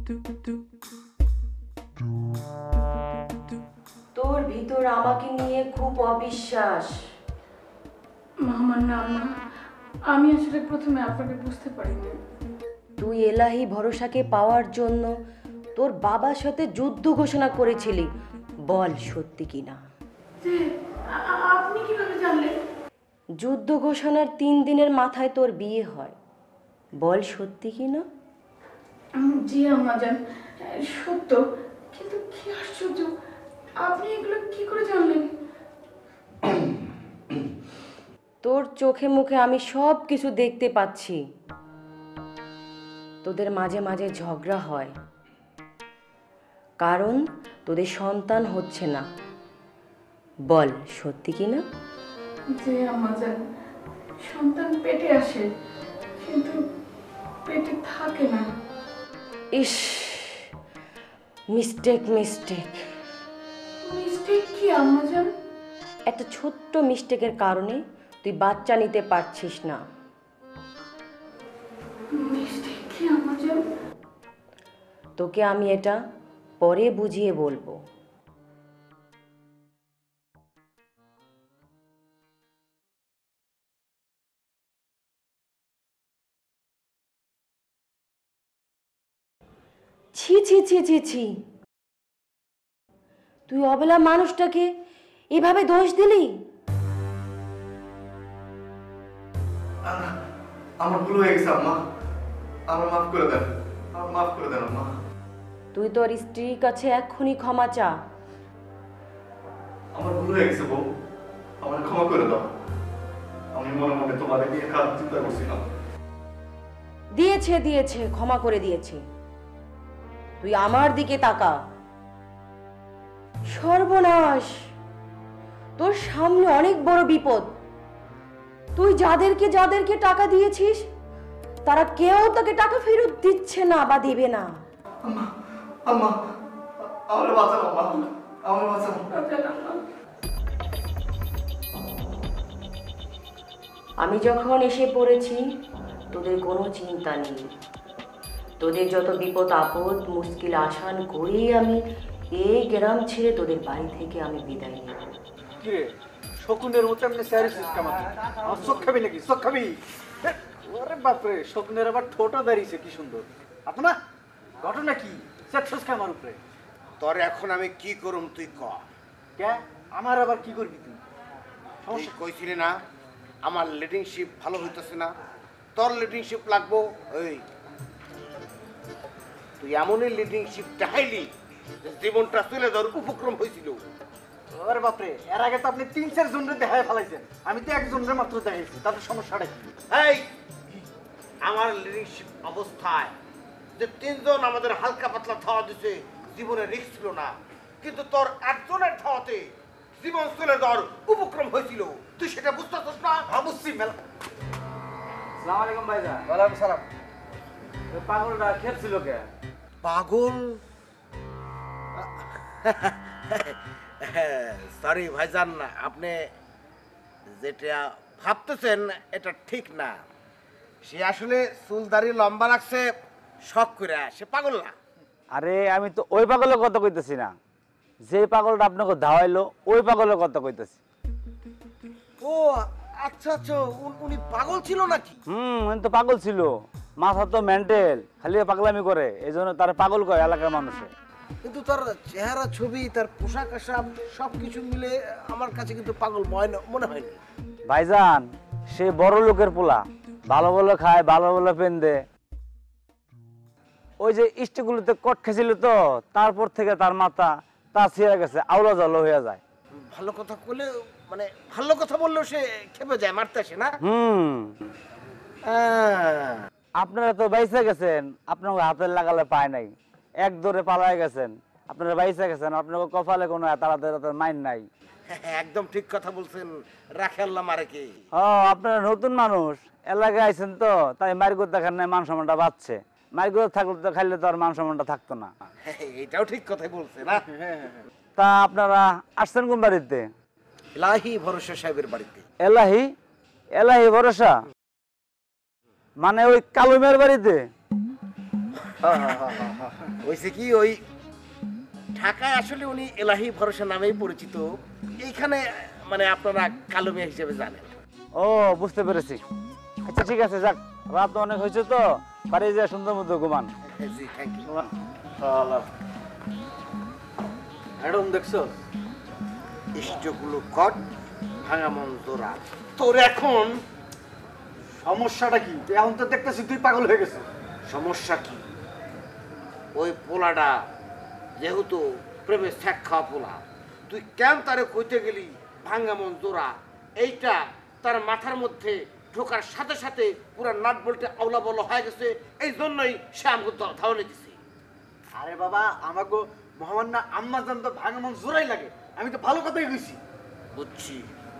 তোর ভিতর আমাকে নিয়ে খুব অবিশ্বাস। মহামান্য আম্মা, আমি আসলে প্রথমে আপনাকে বুঝতে পারিনি। তুই এলাহি ভরসাকে পাওয়ার জন্য তোর বাবার সাথে যুদ্ধ ঘোষণা করেছিলি, বল সত্যি কিনা? আপনি কিভাবে জানলেন? যুদ্ধ ঘোষণার 3 দিনের মাথায় তোর বিয়ে হয়, বল সত্যি কিনা? জি আম্মাজান, সত্য। কিন্তু কি আশ্চর্য, আপনি এগুলো কি করে জানলেন? তোর চোখে মুখে আমি সব কিছু দেখতে পাচ্ছি। তোদের মাঝে মাঝে ঝগড়া হয়, কারণ তোদের সন্তান হচ্ছে না, বল সত্যি কিনা? জি আম্মাজান, সন্তান পেটে আসে কিন্তু পেটে থাকে না। ইস, মিস্টেক মিস্টেক। মিস্টেক কি আম্মাজান? একটা ছোট্ট মিস্টেকের কারণে তুই বাচ্চা নিতে পারছিস না। মিস্টেক কি আম্মাজান? তোকে আমি এটা পরে বুঝিয়ে বলবো। ছি ছি ছি ছি ছি, তুই অবেলা মানুষটাকে এভাবে দোষ দিলি? আমার ভুল হয়ে গেছে আম্মা, আমার মাফ করে দেন, আমার মাফ করে দেন আম্মা। তুই তোর স্ত্রীর কাছে এক্ষুনি ক্ষমা চা। আমার ভুল হয়ে গেছে বউ, আমার ক্ষমা করে দাও। আমি মনে মনে তোমাদের নিয়ে খারাপ চিন্তা করছিলাম। দিয়েছে দিয়েছে, ক্ষমা করে দিয়েছে। তুই আমার দিকে তাকা। সর্বনাশ, তোর সামনে অনেক বড় বিপদ। তুই যাদেরকে যাদেরকে টাকা দিয়েছিস তারা কেউ তোকে টাকা ফেরত দিচ্ছে না বা দিবে না। আম্মা, আম্মা, আমার বাঁচাও আম্মা, আমার বাঁচাও। আমি যখন এসে পড়েছি তোদের কোনো চিন্তা নেই। তোদের যত বিপদ আপদ মুশকিল আসান করেই আমি এই গ্রাম ছেড়ে তোদের বাড়ি থেকে আমি বিদায় নেব। কি রে শকুনের মতো এমনি স্যারিস কামাতে আমার চোখ খাবি নাকি? চোখ খাবি? ওরে বাপরে, শকুনের আবার ঠোঁটা দাঁড়িয়েছে কি সুন্দর। আপনার ঘটনা কি? সেক্সস আমার উপরে। তোর এখন আমি কি করুম তুই ক? কে আমার আবার কি করবি তুই? তুই কইছিলি না আমার লিডিংশিপ ভালো হইতেছে না, তোর লিডিংশিপ লাগবো। ওই তুই এমনই লিডিংশিপ দেখাইলি জীবনটা চলে যাওয়ার উপক্রম হয়েছিল। ওরে বাপরে, এর আগে তো আপনি 3-4 জনের দেখায় ফেলাইছেন, আমি তো একজনের মাত্র দেখাইছি। তাদের সমস্যাটা কি? এই আমার লিডিংশিপ অবস্থায় যে 3 জন আমাদের হালকা পাতলা খাওয়া দিছে, জীবনে রিস্ক ছিল না, কিন্তু তোর একজনের খাওয়াতে জীবন চলে যাওয়ার উপক্রম হয়েছিল। তুই সেটা বুঝতেছিস না? বুঝছি মেলা। আসসালামু আলাইকুম ভাইজান। ওয়ালাইকুম সালাম। পাগলটা খেপছিল কে? পাগল? সরি ভাইজান, আপনি যেটা ভাবতেছেন এটা ঠিক না। সে আসলে চুল দাড়ি লম্বা রাখছে শখ করে, সে পাগল না। আরে আমি তো ওই পাগলের কথা কইতেছি না, যে পাগলটা আপনাকে ধাওয়াইলো ওই পাগলের কথা কইতেছি। ও আচ্ছা আচ্ছা, উনি পাগল ছিল নাকি? উনি তো পাগল ছিল, মাথা তো মেন্টাল, খালি পাগলামি করে, এই জন্য তার পাগল করে এলাকার মানুষে। কিন্তু তার চেহারা, ছবি, তার পোশাক আশাক সবকিছু মিলে আমার কাছে কিন্তু পাগল মনে হয়নি। ভাইজান সে বড় লোকের পোলা, ভালো ভালো খায়, ভালো ভালো পেন্দে। ওই যে ইস্টগুলোতে কট খেছিল তো, তারপর থেকে তার মাথা তা ছিঁড়ে গেছে, আউলা জলো হয়ে যায়। ভালো কথা বলে, মানে ভালো কথা বললেও সে খেপে যায়, মারতে আসে না। আপনারা তো বাইসে গেছেন, আপনার হাতের লাগালে পায় নাই, এক দৌড়ে পালায় গেছেন। আপনারা বাইসে গেছেন, আপনার কপালে কোনো তাড়াতাড়ি মাইন নাই। একদম ঠিক কথা বলছেন, রাখে আল্লাহ মারে কে। আপনারা নতুন মানুষ, এলাকায় আইছেন তো, তাই মারগুলো দেখার নাই, মান সম্মানটা বাড়ছে। মারগুলো থাকলে তো খাইলে তো আর মান সম্মানটা থাকতো না। এটাও ঠিক কথাই বলছে না। তা আপনারা আসছেন কোন বাড়িতে? এলাহি ভরসা সাহেবের বাড়িতে। এলাহি? এলাহি ভরসা মানে ওই কালুমের বাড়িতে? হয়েছে কি, ওই ঢাকায় আসলে উনি এলাহি ভরসা নামেই পরিচিত, এইখানে মানে আপনারা কালুমিয়া হিসেবে জানেন। ও বুঝতে পেরেছি। আচ্ছা ঠিক আছে, যাক, রাত অনেক হয়েছে তো, বাড়ি যা সুন্দর মতো ঘুমান। জি থ্যাংক ইউ। ম্যাডাম দেখছো ইষ্টগুলো কট ভাঙা মন তোরা। তোর এখন সমস্যাটা কি? এখন তো দেখতেছি তুই পাগল হয়ে গেছিস। সমস্যা কি? ওই পোলাটা যেহেতু প্রেমে ছ্যাক খাওয়া পোলা, তুই কেন তারে কইতে গেলি ভাঙ্গা মন তোরা? এইটা তার মাথার মধ্যে ঢোকার সাথে সাথে পুরো নাট বলতে আওলা বলা হয়ে গেছে, এই জন্যই সে আমাকে ধাওয়ানে দিছে। আরে বাবা, আমাকে মহামান্য আম্মা জান তো ভাঙা মন জোরাই লাগে, আমি তো ভালো কথাই কইছি। বুঝছি,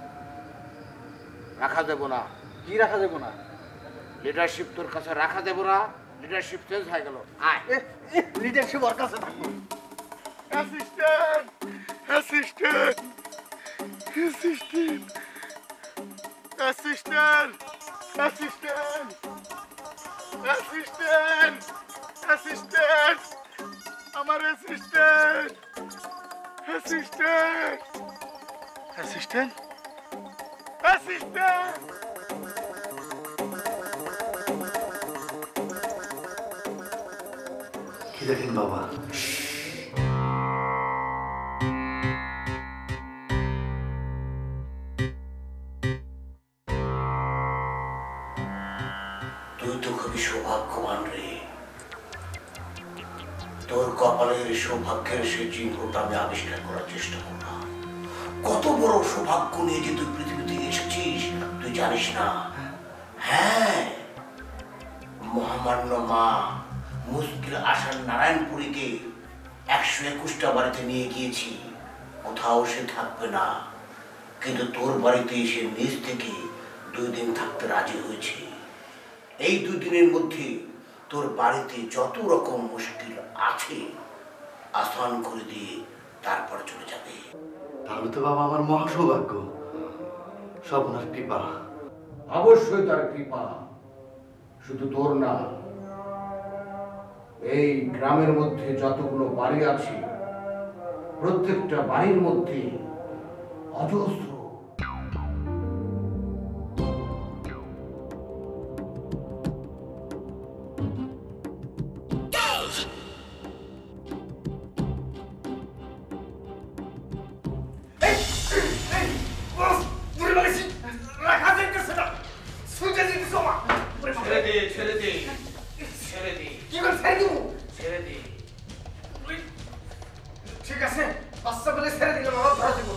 রাখা দেব না। কি রাখা দেব না? লিডারশিপ তোর কাছে রাখা দেব না, লিডারশিপ চেঞ্জ হয়ে গেল। আয় লিডারশিপ ওর কাছে থাকবো। Assistant assistant assistant assistant assistant assistant assistant আমার অ্যাসিস্ট্যান্ট অ্যাসিস্ট্যান্ট অ্যাসিস্ট্যান্ট অ্যাসিস্ট্যান্ট কি দেখেন বাবা, তুই তো খুবই সৌভাগ্যবান রে। তোর কপালের সৌভাগ্যের সেই চিহ্নটা আমি আবিষ্কার করার চেষ্টা করলাম। কত বড় সৌভাগ্য নিয়ে যে তুই পৃথিবীতে এসেছিস তুই জানিস না। হ্যাঁ, মহামান্য মা মুশকিল আসার নারায়ণপুরীকে 121টা বাড়িতে নিয়ে গিয়েছি, কোথাও সে থাকবে না, কিন্তু তোর বাড়িতে এসে নিজ থেকে 2 দিন থাকতে রাজি হয়েছে। এই 2 দিনের মধ্যে তোর বাড়িতে যত রকম মুশকিল আছে আসান করে দিয়ে তারপর চলে যাবে। তাহলে তো বাবা আমার মহা সৌভাগ্য, সব ওনার কৃপা। অবশ্যই তার কৃপা, শুধু তোর না, এই গ্রামের মধ্যে যতগুলো বাড়ি আছে প্রত্যেকটা বাড়ির মধ্যে অজস্র ঠিক আছে, বাচ্চা বলে ছেড়ে দিলাম, আমার ধরা দেবো।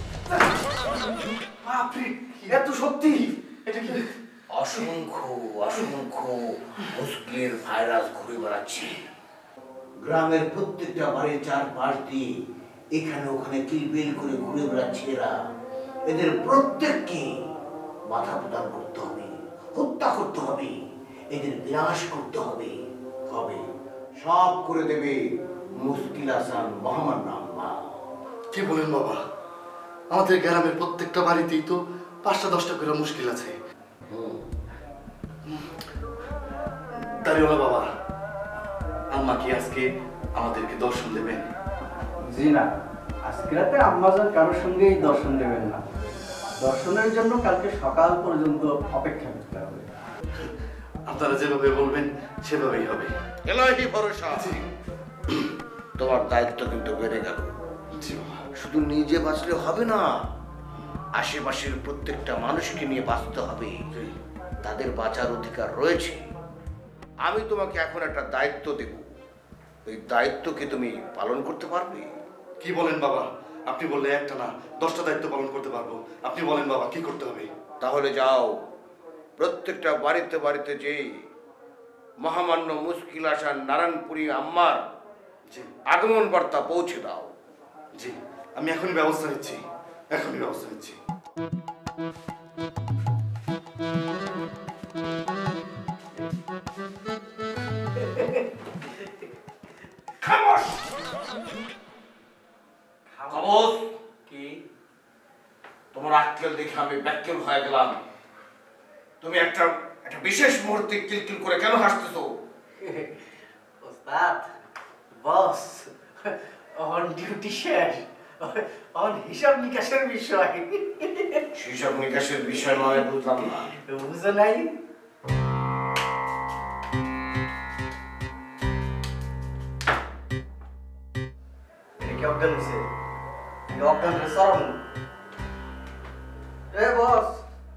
বাপরে, এত সত্যি? এটা কি? অসংখ্য অসংখ্য মুশকিলের ভাইরাস ঘুরে বেড়াচ্ছে গ্রামের প্রত্যেকটা বাড়ির চারপাশ দিয়ে, এখানে ওখানে কিলবিল করে ঘুরে বেড়াচ্ছে এরা। এদের প্রত্যেককে বাধা প্রদান করতে হবে, হত্যা করতে হবে, এদের বিনাশ করতে হবে। হবে, সব করে দেবে মুশকিল আসান মহামান্য আম্মা। কি বলেন বাবা? আমাদের গ্রামের প্রত্যেকটা বাড়িতেই তো 5টা-10টা করে মুশকিল আছে। দাঁড়িয়ে বাবা, আম্মা কি আজকে আমাদেরকে দর্শন দেবেন? জি না, আজকে রাতে আম্মাজান কারোর সঙ্গেই দর্শন দেবেন না। দর্শনের জন্য কালকে সকাল পর্যন্ত অপেক্ষা করতে হবে। আপনারা যেভাবে বলবেন সেভাবেই হবে। এলাহি ভরসা, তোমার দায়িত্ব কিন্তু বেড়ে গেল। শুধু নিজে বাঁচলে হবে না, আশেপাশের প্রত্যেকটা মানুষকে নিয়ে বাঁচতে হবে, তাদের বাঁচার অধিকার রয়েছে। আমি তোমাকে এখন একটা দায়িত্ব দেব, ওই দায়িত্ব কি তুমি পালন করতে পারবে? কি বলেন বাবা? আপনি বললে একটা না 10টা দায়িত্ব পালন করতে পারবো। আপনি বলেন বাবা, কি করতে হবে? তাহলে যাও, প্রত্যেকটা বাড়িতে বাড়িতে যে মহামান্য মুশকিল আসান নারায়ণপুরী আম্মার আগমন বার্তা পৌঁছে দাও। জি, আমি এখনই ব্যবস্থা নিচ্ছি, এখনই ব্যবস্থা নিচ্ছি। খামোশ! খামোশ! কি? তোমার আক্কেল দেখে আমি ব্যাকুল হয়ে গেলাম। তুমি একটা বিশেষ মুহূর্তে কিলকিল করে কেন হাসতেছো? ওস্তাদ, বস, অন ডিউটি শেষ, অন হিসাব নিকাশের বিষয়। হিসাব নিকাশের বিষয় নয়, বুঝলাম না। বুঝো নাই? অজ্ঞান হয়েছে অজ্ঞান সরম এ বস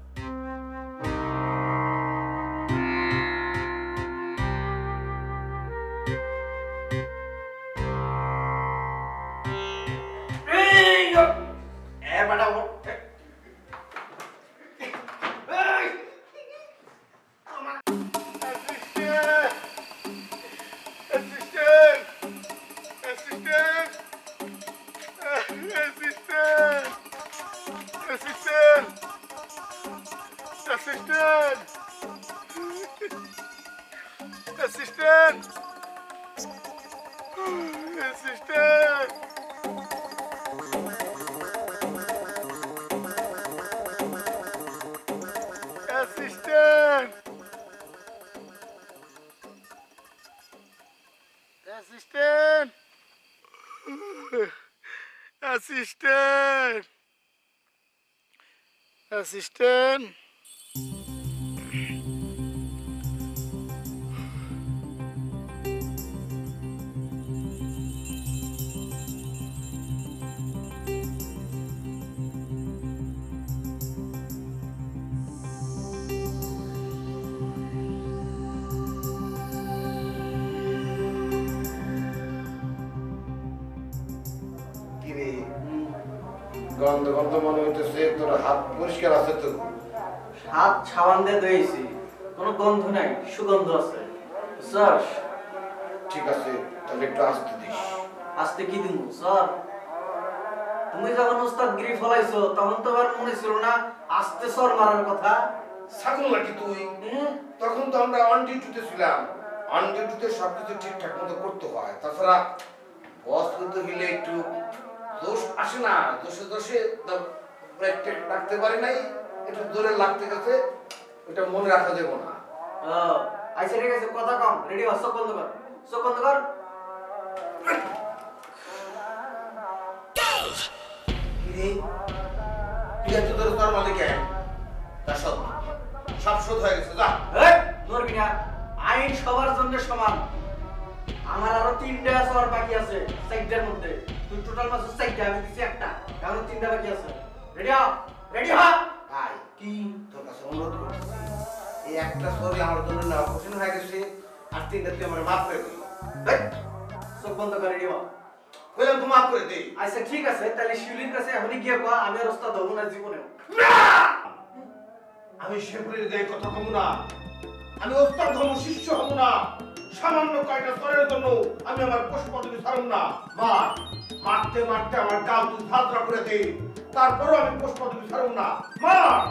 Assistant. গন্ধ গন্ধ মনে হইতেছে তোর হাত পরিষ্কার আছে তো? হাত সাবান দিয়ে ধুয়েছি, কোনো গন্ধ নাই, সুগন্ধ আছে। স্যার ঠিক আছে, তাহলে একটু আসতে দিস। আসতে কি দিব স্যার? তুমি যখন ওস্তাদগিরি ফলাইছো তখন তো আর মনে ছিল না আসতে সর মারার কথা। ছাগল নাকি তুই? তখন তো আমরা অন ডিউটিতে ছিলাম। অন ডিউটিতে সবকিছু ঠিকঠাক মতো করতে হয়। তাছাড়া বস করতে গেলে একটু দোষ আসে না, দোষে দোষে ব্রেক রাখতে পারি নাই, একটু জোরে লাগতে গেছে, ওটা মনে রাখা যাবে না। আচ্ছা ঠিক আছে, কথা কম, রেডি হ, চোখ বন্ধ কর, চোখ বন্ধ কর। তুই এত ধরে তোর মালিক সব শোধ হয়ে গেছে, যা। নড়বি না, আইন সবার জন্য সমান। আমার আরো 3টা সর বাকি আছে 4টার মধ্যে। তুই টোটাল মাত্র 4টা, আমি দিছি একটা, এখন 3টা বাকি আছে। রেডি হ, রেডি হ। আই কি তোর কাছে অনুরোধ করতেছি, এই একটা সরি আমার জন্য না কঠিন হয়ে গেছে, আর 3টা তুই আমার মাফ করে দিই। চোখ বন্ধ করে রেডি হ। কইলাম তুই মাফ করে দে। আচ্ছা ঠিক আছে, তাহলে শিউলির কাছে এখনই গিয়ে কর আমি আর ওস্তাদ হব না জীবনেও। আমি শিউলির গায়ে কথা কম না, আমি ওস্তাদ হব, শিষ্য হব না। সামান্য কয়টা স্তরের জন্য আমি আমার পোষ পদবি ছাড়ব না। মারতে মারতে আমার গাল তুই ধাঁধরা করে দে, তারপরও আমি পোষ পদবি ছাড়ব না। মার।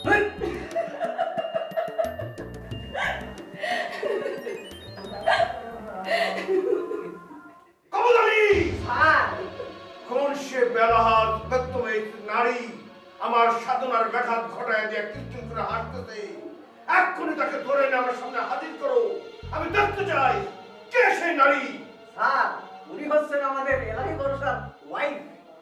কমলালী, কোন সে বেলাহাত বেত্তমেয় নারী আমার সাধনার ব্যাঘাত ঘটায় দিয়ে কীর্তন করে হাসতেছে, এক্ষুনি তাকে ধরে এনে আমার সামনে হাজির করো। আমি দেখতে চাই কে সেই নারী। স্যার, উনি হচ্ছেন আমাদের এলাহি বরসার ওয়াইফ।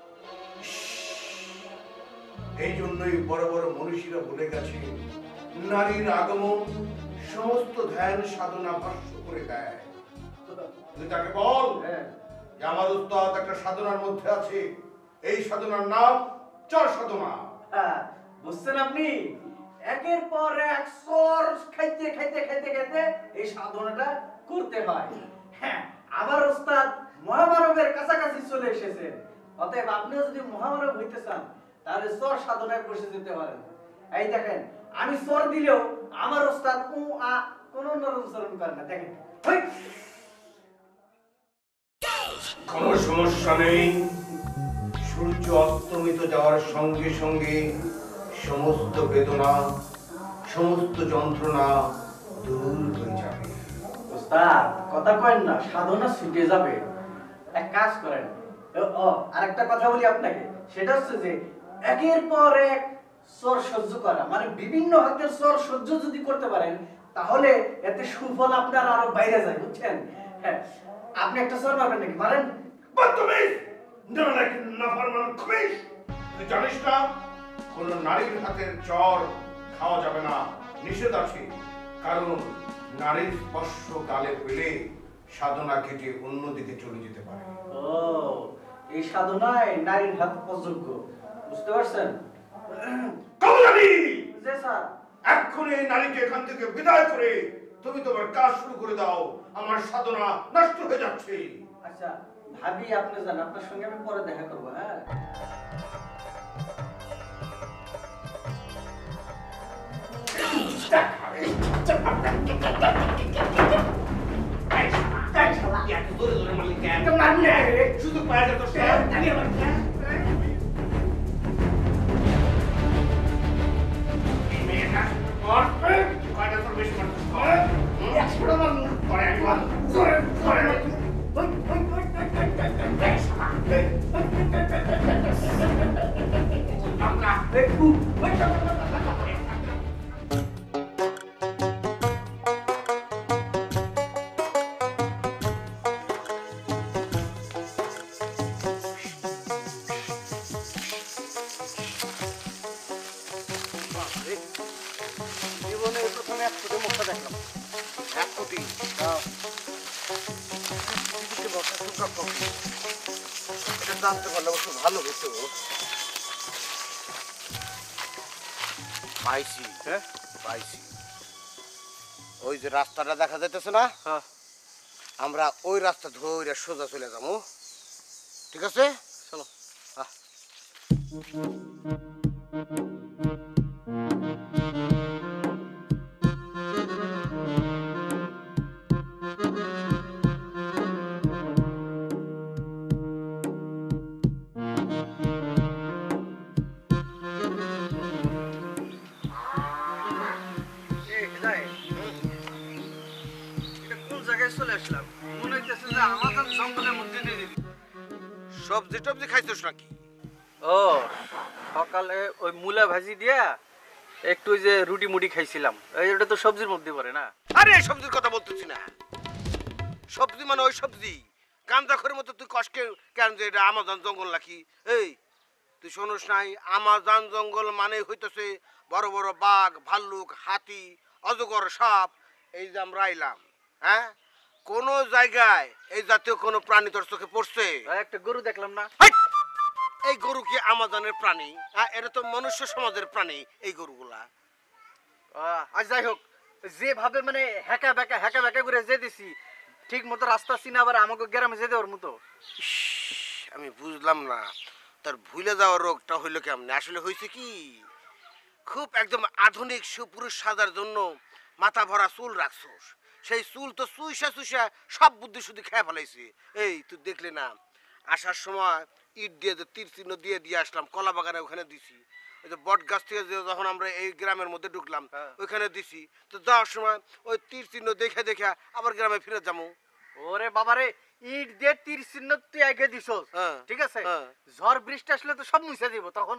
এই জন্যই বড় বড় মনীষীরা বলে গেছে, নারীর আগমন সমস্ত ধ্যান সাধনা ভস্ম করে দেয়। তুই তাকে বল যে আমার উস্তাদ একটা সাধনার মধ্যে আছে, এই সাধনার নাম চর সাধনা। বুঝছেন আপনি, একের পর এক সর খাইতে খাইতে খাইতে খাইতে এই সাধনাটা করতে হয়। হ্যাঁ, আমার ওস্তাদ মহামানবের কাছাকাছি চলে এসেছেন। অতএব আপনিও যদি মহামানব হইতে চান তাহলে সর সাধনায় বসে যেতে পারেন। এই দেখেন, আমি সর দিলেও আমার ওস্তাদ কোনো নরমচরণ করে না। দেখেন, কোনো সমস্যা নেই, সূর্য অস্তমিত যাওয়ার সঙ্গে সঙ্গে সমস্ত বেদনা, সমস্ত যন্ত্রণা দূর হয়ে যাবে। ওস্তাদ কথা কয়েন না, সাধনা ছুটে যাবে। এক কাজ করেন, আরেকটা কথা বলি আপনাকে, সেটা হচ্ছে যে একের পর এক স্বর সহ্য করা, মানে বিভিন্ন হাতের স্বর সহ্য যদি করতে পারেন তাহলে এতে সুফল আপনার আরো বাইরে যায়, বুঝছেন? হ্যাঁ, আপনি একটা স্বর মারবেন নাকি? মারেন। বদতমিজ, নাফরমান খবিশ, তুই জানিস না কোন নারীর হাতের চর খাওয়া যাবে না, নিষেধ আছে। কারণ নারীর স্পর্শ গালে পেলে সাধনা কেটে অন্যদিকে চলে যেতে পারে। ও, এই সাধনায় নারীর হাত অযোগ্য, বুঝতে পারছেন? কমলানি, জি স্যার। এক্ষুনি এই নারীকে এখান থেকে বিদায় করে তুমি তোমার কাজ শুরু করে দাও, আমার সাধনা নষ্ট হয়ে যাচ্ছে। আচ্ছা ভাবি, আপনি যান, আপনার সঙ্গে আমি পরে দেখা করবো। হ্যাঁ, শুধু পায়ে যেত জীবনে প্রথমে 1 কোটি মুখটা দেখলাম। 1 কোটি? এটা জানতে পারলে অবশ্য ভালো হতো। পাইছি, হ্যাঁ পাইছি। ওই যে রাস্তাটা দেখা যাইতেছে না, আমরা ওই রাস্তা ধরে সোজা চলে যাবো, ঠিক আছে? চলো। সবজি টবজি খাইছিস নাকি? ও সকালে ওই মূলা ভাজি দিয়া একটু ওই যে রুটি মুটি খাইছিলাম। এটা তো সবজির মধ্যে পড়ে না? আরে সবজির কথা বলতেছি না, সবজি মানে ওই সবজি। গাঁজাখরের মতো তুই কষ্টে কেন যে এটা আমাজন জঙ্গল নাকি? এই তুই শোনস নাই, আমাজন জঙ্গল মানে হইতেছে বড় বড় বাঘ, ভাল্লুক, হাতি, অজগর, সাপ। এই যে আমরা আইলাম, হ্যাঁ কোন জায়গায় এই জাতীয় কোন প্রাণী তোর চোখে পড়ছে? একটা গরু দেখলাম না। এই গরু কি আমাজনের প্রাণী? এটা তো মনুষ্য সমাজের প্রাণী এই গরুগুলা। আজ যাই হোক, যেভাবে মানে হ্যাকা ব্যাকা করে যে দিছি, ঠিক মতো রাস্তা চিনা আবার আমাকে গ্রামে যেতে ওর মতো। আমি বুঝলাম না তার ভুলে যাওয়ার রোগটা হইলো কেমন? আসলে হয়েছে কি, খুব একদম আধুনিক সুপুরুষ সাজার জন্য মাথা ভরা চুল রাখছোস, সেই চুল তো চুইসা সব বুদ্ধি শুধু খেয়ে ফেলাইছে। এই তুই দেখলি না, আসার সময় ইট দিয়ে যে তীর চিহ্ন দিয়ে আসলাম, কলা বাগানে ওখানে দিছি। ওই যে বট গাছ থেকে যখন আমরা এই গ্রামের মধ্যে ঢুকলাম ওইখানে দিছি। তো যাওয়ার সময় ওই তীর চিহ্ন দেখে আবার গ্রামে ফিরে যাবো। ওরে বাবারে, ইট দিয়ে তীর চিহ্ন তুই আগে দিছস, ঠিক আছে? ঝড় বৃষ্টি আসলে তো সব মুছে দিব তখন।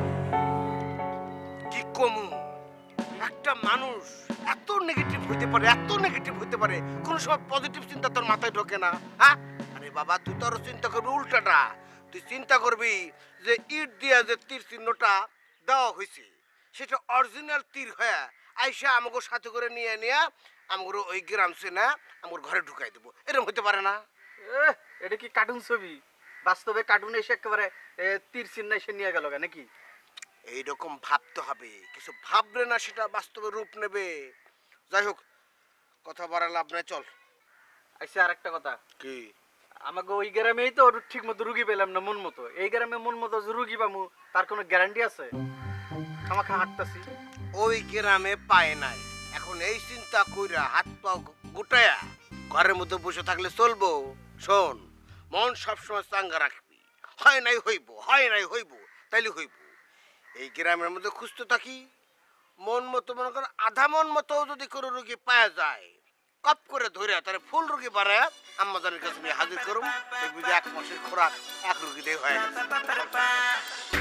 কি কমু, একটা মানুষ এত নেগেটিভ হইতে পারে, কোন সময় পজিটিভ চিন্তা তোর মাথায় ঢোকে না? হ্যাঁ আরে বাবা, তুই তো আরো চিন্তা করবি উল্টাটা। তুই চিন্তা করবি যে ইট দিয়া যে তীর চিহ্নটা দেওয়া হয়েছে সেটা অরিজিনাল তীর হয়ে আইসা আমাকে সাথে করে নিয়ে আমাকে ওই গ্রাম সেনা আমার ঘরে ঢুকাই দেবো। এরকম হইতে পারে না? এটা কি কার্টুন ছবি? বাস্তবে কার্টুন এসে একেবারে তীর চিহ্ন এসে নিয়ে গেল নাকি? এইরকম ভাবতে হবে, কিছু ভাবলে না সেটা বাস্তবে রূপ নেবে। যাই হোক, কথা বলা লাভ নাই, চল। আচ্ছা আর একটা কথা, কি আমাকে ওই গ্রামেই তো ঠিক মতো রুগী পেলাম না মন মতো। এই গ্রামে মন মতো রুগী পামু তার কোনো গ্যারান্টি আছে? আমাকে হাঁটতাছি, ওই গ্রামে পায় নাই। এখন এই চিন্তা কইরা হাত পা গুটায়া ঘরের মধ্যে বসে থাকলে চলবো? শোন, মন সবসময় চাঙ্গা রাখবি। হয় নাই হইব, তাইলে হইব। এই গ্রামের মধ্যে খুঁজতে থাকি, মন মতো মনে কর আধা মন মতো যদি কোনো রোগী পাওয়া যায়, কপ করে ধরে তার ফুল রোগী বাড়ায় আম্মাজানের কাছে নিয়ে হাজির করুম। দেখবি যে 1 মাসের খোরাক 1 রোগী দিয়ে হয়ে গেছে।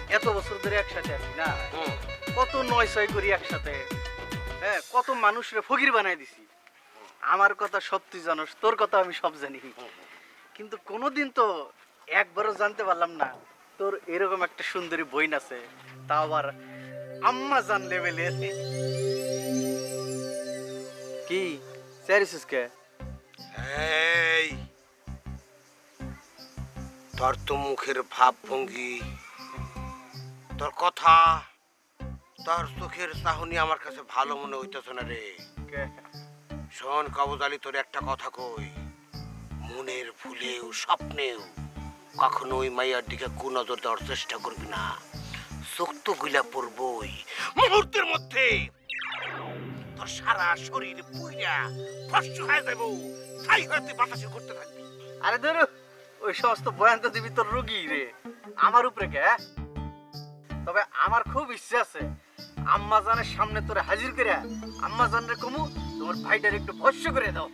এত বছর ধরে একসাথে আছি না, কত নয় ছয় করি একসাথে, হ্যাঁ কত মানুষরে ফকির বানাই দিছি। আমার কথা সব তুই জানোস, তোর কথা আমি সব জানি, কিন্তু কোনোদিন তো একবারও জানতে পারলাম না তোর এরকম একটা সুন্দরী বইন আছে, তা আবার আম্মা জান লেভেলের। কি স্যারিসিস কে? এই তোর তো মুখের ভাব ভঙ্গি, তোর কথা, তোর চোখের চাহনি আমার কাছে ভালো মনে হইতেছে না রে। শোন কবজ আলী, তোর একটা কথা কই, মনের ভুলেও স্বপ্নেও কখনো ওই মাইয়ার দিকে কুনজর দেওয়ার চেষ্টা করবি না। চোখ তো গুলা পড়বই, মুহূর্তের মধ্যে তোর সারা শরীর পুইরা ফসফস হয়ে যাবো, ছাই হয়ে বাতাসে করতে থাকবি। আরে ধরো ওই সমস্ত বয়ান তো দিবি তোর রোগী রে, আমার উপরে কে? তবে আমার খুব ইচ্ছা আছে আম্মা জানের সামনে তোরে হাজির করে আম্মা জানরে কমু তোমার ভাইটার একটু ভস্য করে দাও।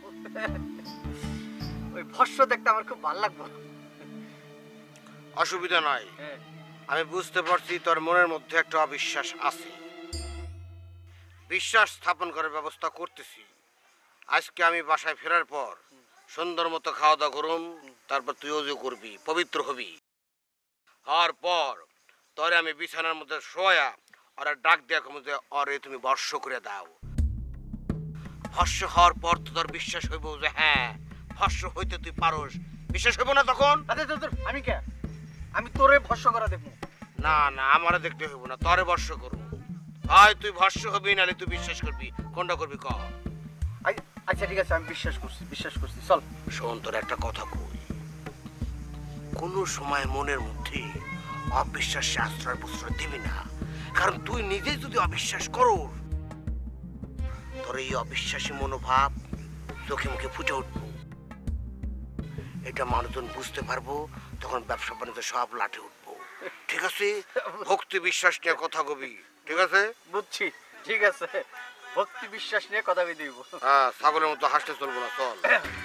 ওই ভস্য দেখতে আমার খুব ভালো লাগবে। অসুবিধা নাই, আমি বুঝতে পারছি তোর মনের মধ্যে একটা অবিশ্বাস আছে, বিশ্বাস স্থাপন করার ব্যবস্থা করতেছি। আজকে আমি বাসায় ফেরার পর সুন্দর মতো খাওয়া দাওয়া করুন, তারপর তুই ওযু করবি, পবিত্র হবি। হওয়ার পর তোরে আমি বিছানার মধ্যে শোয়া ওরা ডাক দেয়া কমে যে অরে তুমি বর্ষ করে দাও। ভস্য হওয়ার পর তো তোর বিশ্বাস হইব যে হ্যাঁ ভস্য হইতে তুই পারস। বিশ্বাস হইব না তখন? আমি কে? আমি তোরে ভস্য করা দেখবো না? না আমারে দেখতে হইব না, তোরে বর্ষ করব। হয় তুই ভস্য হবি নালে তুই বিশ্বাস করবি, কোনটা করবি ক? আচ্ছা ঠিক আছে, আমি বিশ্বাস করছি চল। শোন তোর একটা কথা কই, কোনো সময় মনের মধ্যে অবিশ্বাসে আশ্রয় প্রশ্রয় দিবি না, কারণ তুই নিজেই যদি অবিশ্বাস করো তোর এই অবিশ্বাসী মনোভাব চোখে মুখে ফুটে উঠবো, এটা মানুষজন বুঝতে পারবো, তখন ব্যবসা বাণিজ্য সব লাঠে উঠবো। ঠিক আছে? ভক্তি বিশ্বাস নিয়ে কথা কবি, ঠিক আছে? বুঝছি, ঠিক আছে, ভক্তি বিশ্বাস নিয়ে কথা দিব। হ্যাঁ, ছাগলের মতো হাসতে চলবো না, চল।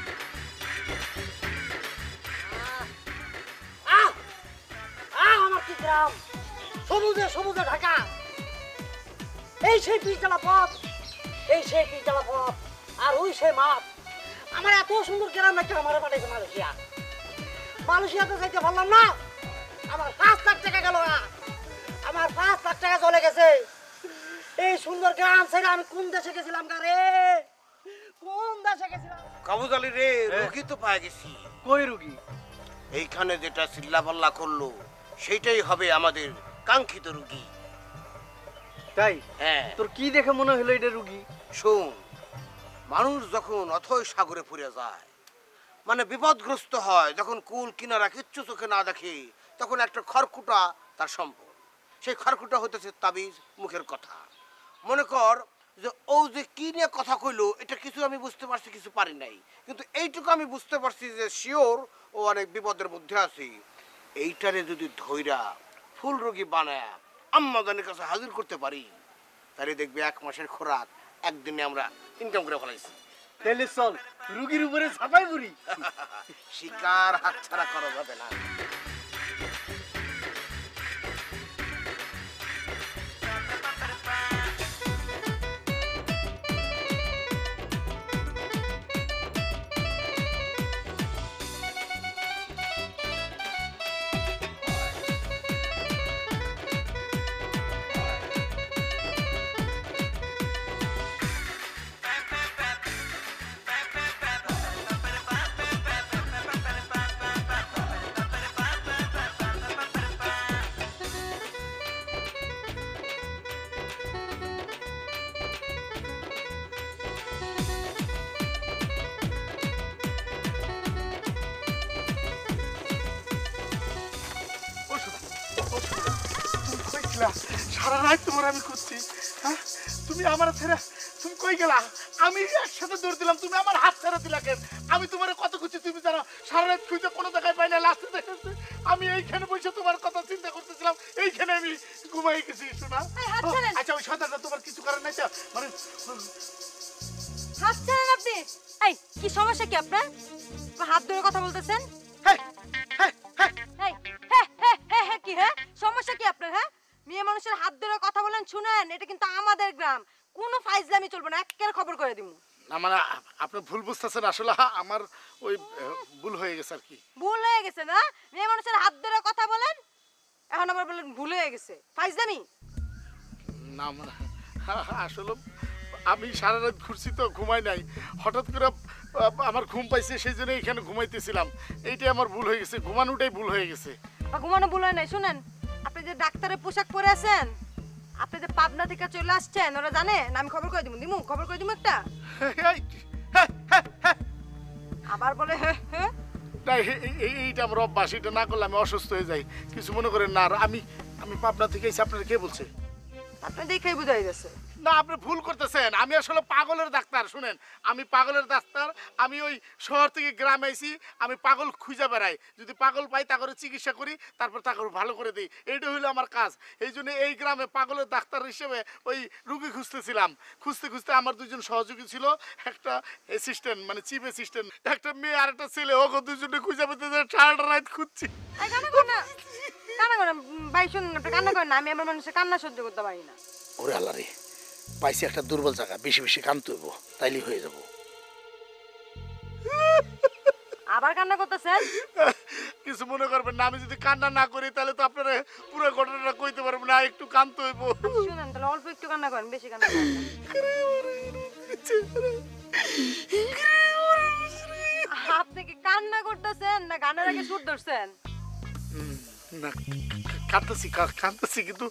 আমার কি গ্রাম, সবুজে সবুজে ঢাকা, এই সেই পিচডালা পথ, এই সেই পিচডালা পথ, আর ওই সেই মাঠ। আমার এত সুন্দর গ্রাম একটা আমার পাঠাইছে মালয়েশিয়া। মালয়েশিয়াতে যাইতে পারলাম না, আমার 5 লাখ টাকা গেল না, আমার 5 লাখ টাকা চলে গেছে। এই সুন্দর গ্রাম ছেড়ে আমি কোন দেশে গেছিলাম রে, কোন দেশে গেছিলাম? কবজ আলী রে, রুগী তো পাই গেছি। কই রুগী? এইখানে যেটা চিল্লাপাল্লা করলো সেইটাই হবে আমাদের কাঙ্ক্ষিত রুগী। তাই? হ্যাঁ। তোর কি দেখে মনে হলো এটা রুগী? শোন, মানুষ যখন অথই সাগরে পড়ে যায়, মানে বিপদগ্রস্ত হয়, যখন কুল কিনারা কিচ্ছু চোখে না দেখে, তখন একটা খড়কুটা তার সম্পদ। সেই খড়কুটা হইতেছে তাবিজ, মুখের কথা। মনে কর যে ও যে কি নিয়ে কথা কইলো এটা কিছু আমি বুঝতে পারছি, কিছু পারি নাই, কিন্তু এইটুকু আমি বুঝতে পারছি যে শিওর ও অনেক বিপদের মধ্যে আছে। এইটারে যদি ধৈরা ফুল রোগী বানায় আম্মাজানের কাছে হাজির করতে পারি, তাহলে দেখবি 1 মাসের খোরাক একদিনে আমরা ইনকাম করে ফেলাইছি। তাহলে চল রুগীর উপরে ছাপাই করি। শিকার হাতছাড়া করা যাবে না। সারা রাত তোমার আমি খুঁজছি, হ্যাঁ তুমি আমার ছেড়ে তুমি কই গেলা? আমি একসাথে দৌড় দিলাম, তুমি আমার হাত ছেড়ে দিলা কেন? আমি তোমার কত খুঁজছি তুমি জানো, সারা রাত খুঁজে কোনো জায়গায় পাই না, লাস্টে দেখেছি আমি এইখানে বসে তোমার কথা চিন্তা করতেছিলাম, এইখানে আমি ঘুমাই গেছি। শোনা, আচ্ছা ওই শয়তানটা তোমার কিছু করার নাই তো? মানে হাত ছাড়েন আপনি। এই কি সমস্যা কি আপনার? হাত ধরে কথা বলতেছেন? কি কি হ্যাঁ সমস্যা কি আপনার হ্যাঁ মেয়ে মানুষের হাত ধরে কথা বলেন শুনেন এটা কিন্তু আমাদের গ্রাম কোনো ফাইজলামি চলবে না একের খবর করে দিমু না মানে আপনি ভুল বুঝতেছেন আসলে আমার ওই ভুল হয়ে গেছে আর কি ভুল হয়ে গেছে না মেয়ে মানুষের হাত ধরে কথা বলেন এখন আবার বলেন ভুল হয়ে গেছে ফাইজলামি না মানে আসলে আমি সারা রাত ঘুরছি তো ঘুমাই নাই হঠাৎ করে আমার ঘুম পাইছে সেই জন্য এখানে ঘুমাইতেছিলাম এইটাই আমার ভুল হয়ে গেছে ঘুমানোটাই ভুল হয়ে গেছে ঘুমানো ভুল হয় নাই শুনেন আপনি যে ডাক্তারের পোশাক পরে আছেন আপনি যে পাবনা থেকে চলে আসছেন ওরা জানে না আমি খবর করে দিমু খবর করে দিমু একটা আবার বলে না এইটা আমার অভ্যাস এটা না করলে আমি অসুস্থ হয়ে যাই কিছু মনে করেন না আর আমি পাবনা থেকে এসে আপনার কে বলছে আপনি দেখেই বুঝাই গেছে না আপনি ভুল করতেছেন আমি আসলে পাগলের ডাক্তার শুনেন আমি পাগলের ডাক্তার আমি ওই শহর থেকে গ্রামে আইছি আমি পাগল খুঁজে বেড়াই যদি পাগল পাই তাকে চিকিৎসা করি তারপর তাকে ভালো করে দিই এইটা হইলো আমার কাজ এই জন্য এই গ্রামে পাগলের ডাক্তার হিসেবে ওই রুগী খুঁজতেছিলাম খুঁজতে খুঁজতে আমার দুজন সহযোগী ছিল একটা অ্যাসিস্ট্যান্ট মানে চিফ অ্যাসিস্ট্যান্ট একটা মেয়ে আর একটা ছেলে ওকে দুজনে খুঁজে পেতে সারাটা রাত খুঁজছি কান্না করেন ভাই শুনুন আপনি কান্না করেন না আমি আমার মানুষের কান্না সহ্য করতে পারি না ওরে আল্লাহ রে পাইছি একটা দুর্বল জায়গা বেশি বেশি কানতে হইব তাইলে হয়ে যাব আবার কান্না করতেছেন কিছু মনে করবেন না আমি যদি কান্না না করি তাহলে তো আপনারা পুরো ঘটনাটা কইতে পারবেন না একটু কানতে হইব শুনেন তাহলে অল্প একটু কান্না করেন বেশি কান্না করেন আপনি কি কান্না করতেছেন না গানের আগে সুর ধরছেন না কাঁদতেছি কিন্তু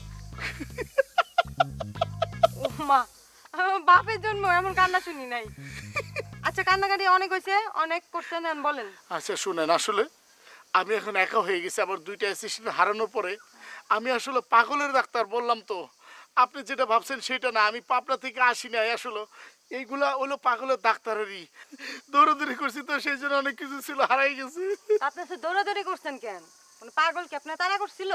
মা বাপের জন্ম এমন কান্না শুনি নাই আচ্ছা কান্নাকাটি অনেক হয়েছে অনেক করছেন বলেন আচ্ছা শুনেন আসলে আমি এখন একা হয়ে গেছি আমার দুইটা অ্যাসিস্ট্যান্ট হারানোর পরে আমি আসলে পাগলের ডাক্তার বললাম তো আপনি যেটা ভাবছেন সেটা না আমি পাবনা থেকে আসি নাই আসলে এইগুলা হলো পাগলের ডাক্তারেরই দৌড়াদৌড়ি করছি তো সেই জন্য অনেক কিছু ছিল হারাই গেছে আপনি তো দৌড়াদৌড়ি করছেন কেন পাগল কি আপনার তারা করছিল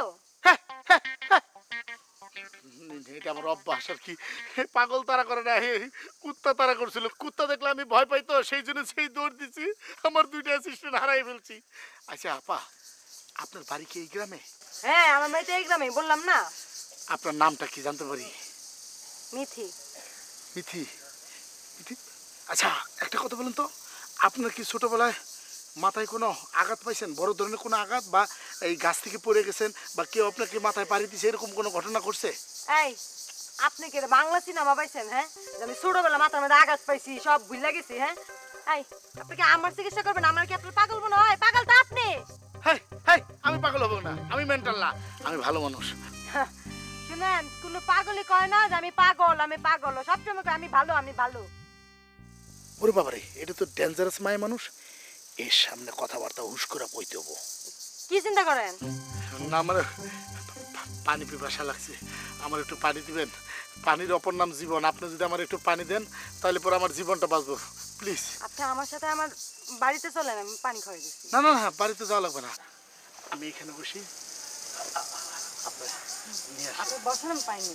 এটা আমার অভ্যাস আর কি পাগল তারা করে না কুত্তা তারা করছিল কুত্তা দেখলে আমি ভয় পাই তো সেই জন্য সেই দৌড় দিছি আমার দুইটা অ্যাসিস্ট্যান্ট হারাই ফেলছি আচ্ছা আপা আপনার বাড়ি কি এই গ্রামে হ্যাঁ আমার বাড়ি তো এই গ্রামে বললাম না আপনার নামটা কি জানতে পারি মিথি মিথি মিথি আচ্ছা একটা কথা বলুন তো আপনার কি ছোটবেলায় মাথায় কোনো আঘাত পাইছেন বড় ধরনের কোনো আঘাত বা এই গাছ থেকে পড়ে গেছেন বা কেউ আপনাকে মাথায় পাড়ি দিয়েছে এরকম কোনো ঘটনা ঘটছে এই আপনি কি বাংলা সিনেমা পাইছেন হ্যাঁ আমি ছোটবেলা মাথার মধ্যে আঘাত পাইছি সব ভুলে গেছি হ্যাঁ এই আপনি কি আমার চিকিৎসা করবেন আমার কি আপনার পাগল মনে হয় পাগল তো আপনি আমি পাগল হবো না আমি মেন্টাল না আমি ভালো মানুষ শুনেন কোনো পাগলই কয় না যে আমি পাগল সবসময় আমি ভালো ওরে বাবারে এটা তো ডেঞ্জারাস মায় মানুষ এর সামনে কথাবার্তা হুশ করে কইতে হবো কি চিন্তা করেন না আমার পানি পিপাসা লাগছে আমার একটু পানি দিবেন পানির অপর নাম জীবন আপনি যদি আমার একটু পানি দেন তাহলে পরে আমার জীবনটা বাঁচবো প্লিজ আপনি আমার সাথে আমার বাড়িতে চলেন আমি পানি খাওয়াই দিচ্ছি না না না বাড়িতে যাওয়া লাগবে না আমি এখানে বসি আপনি বসেন আমি পাইনি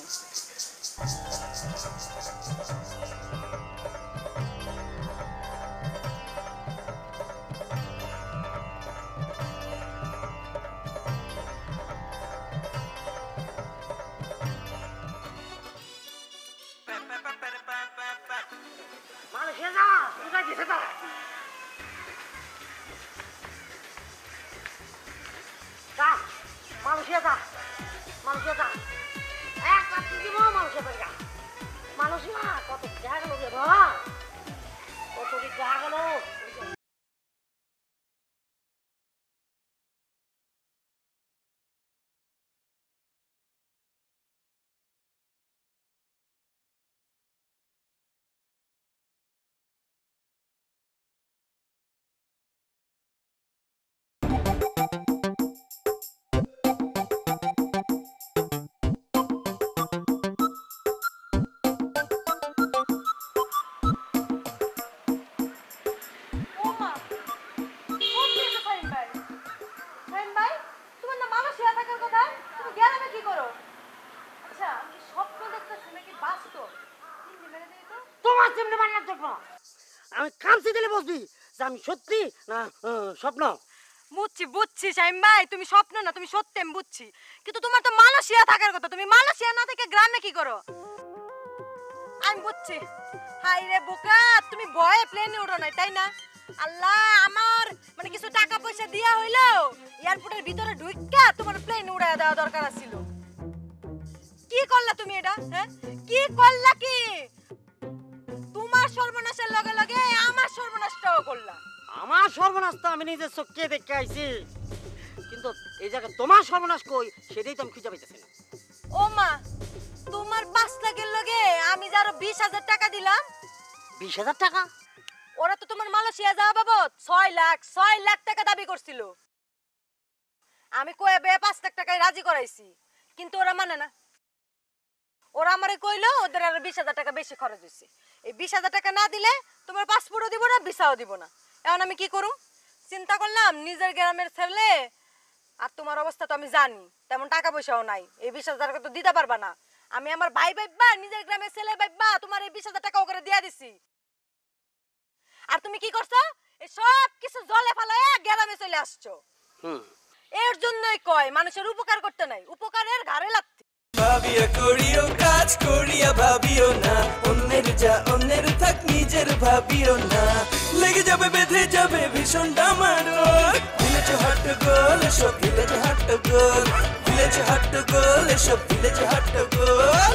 আমি কামছি দিলে বসবি যে আমি সত্যি না স্বপ্ন বুঝছি বুঝছি শাইম ভাই, তুমি স্বপ্ন না, তুমি সত্যি, আমি বুঝছি। কিন্তু তোমার তো মালয়েশিয়া থাকার কথা, তুমি মালয়েশিয়া না থেকে গ্রামে কি করো? আমি বুঝছি। হাই রে বোকা, তুমি ভয়ে প্লেনে উড়ো নাই তাই না? আল্লাহ, আমার মানে কিছু টাকা পয়সা দিয়া হইলো এয়ারপোর্টের ভিতরে ঢুইকা তোমার প্লেন উড়ায় দেওয়া দরকার ছিল। কি করলা তুমি এটা? হ্যাঁ, কি করলা? কি তোমার সর্বনাশের লগে লগে আমার সর্বনাশটাও করলা। আমার সর্বনাশ তো আমি নিজের চোখে দেখে আইছি, কিন্তু এই জায়গায় তোমার সর্বনাশ কই সেটাই তো আমি খুঁজে পাইতেছি না। ও মা, তোমার 5 লাখের লগে আমি যারো 20,000 টাকা দিলাম। 20,000 টাকা? ওরা তো তোমার মালয়েশিয়া যাওয়া বাবদ 6 লাখ টাকা দাবি করছিল। আমি কয়ে 5 লাখ টাকায় রাজি করাইছি, কিন্তু ওরা মানে না। ওরা আমারে কইলো ওদের আর 20,000 টাকা বেশি খরচ হইছে। এই 20,000 টাকা না দিলে তোমার পাসপোর্টও দিব না, ভিসাও দিব না। এখন আমি কি করুম? চিন্তা করলাম নিজের গ্রামের ছেলে, আর তোমার অবস্থা তো আমি জানি, তেমন টাকা পয়সাও নাই, এই 20,000 টাকা তো দিতে পারবা না। আমি আমার ভাই ভাইবা, নিজের গ্রামের ছেলে ভাইবা তোমার এই 20,000 টাকা ওকে দিয়া দিছি। আর তুমি কি করছো? এই সব কিছু জলে ফালায়া গ্রামে চলে আসছো। এর জন্যই কয় মানুষের উপকার করতে নাই, উপকারের ঘাড়ে লাগতে। ভাবিয়া করিও কাজ করিয়া ভাবিও না, অন্যের যা অন্যের থাক, নিজের ভাবিও না। লেগে যাবে, বেঁধে যাবে ভীষণ ডামাডোল। ভিলেজ হট্টগোল, সব ভিলেজ হট্টগোল, ভিলেজ হট্টগোল, সব ভিলেজ হট্টগোল।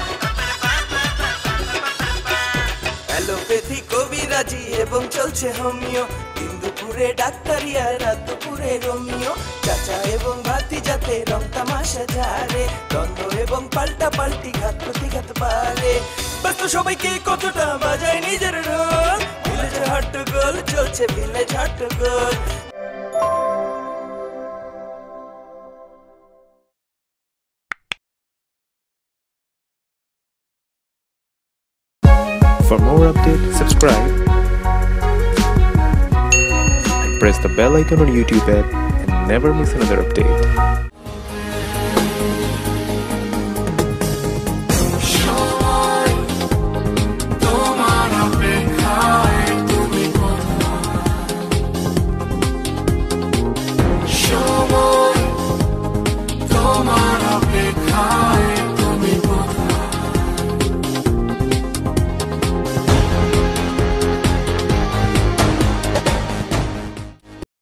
অ্যালোপ্যাথি কবিরাজি এবং চলছে হোমিও, দিন দুপুরে ডাক্তারি আর রাত দুপুরে রোমিও। চাচা এবং ভাতিজাতে রং তামাশা ঝাড়ে, দ্বন্দ্ব এবং পাল্টা পাল্টি, ঘাত প্রতিঘাত বাড়ে। ব্যস্ত সবাইকে কতটা বাজায় নিজের রোল। ভিলেজ হট্টগোল চলছে, ভিলেজ হট্টগোল। For more updates, subscribe and press the bell icon on YouTube app and never miss another update.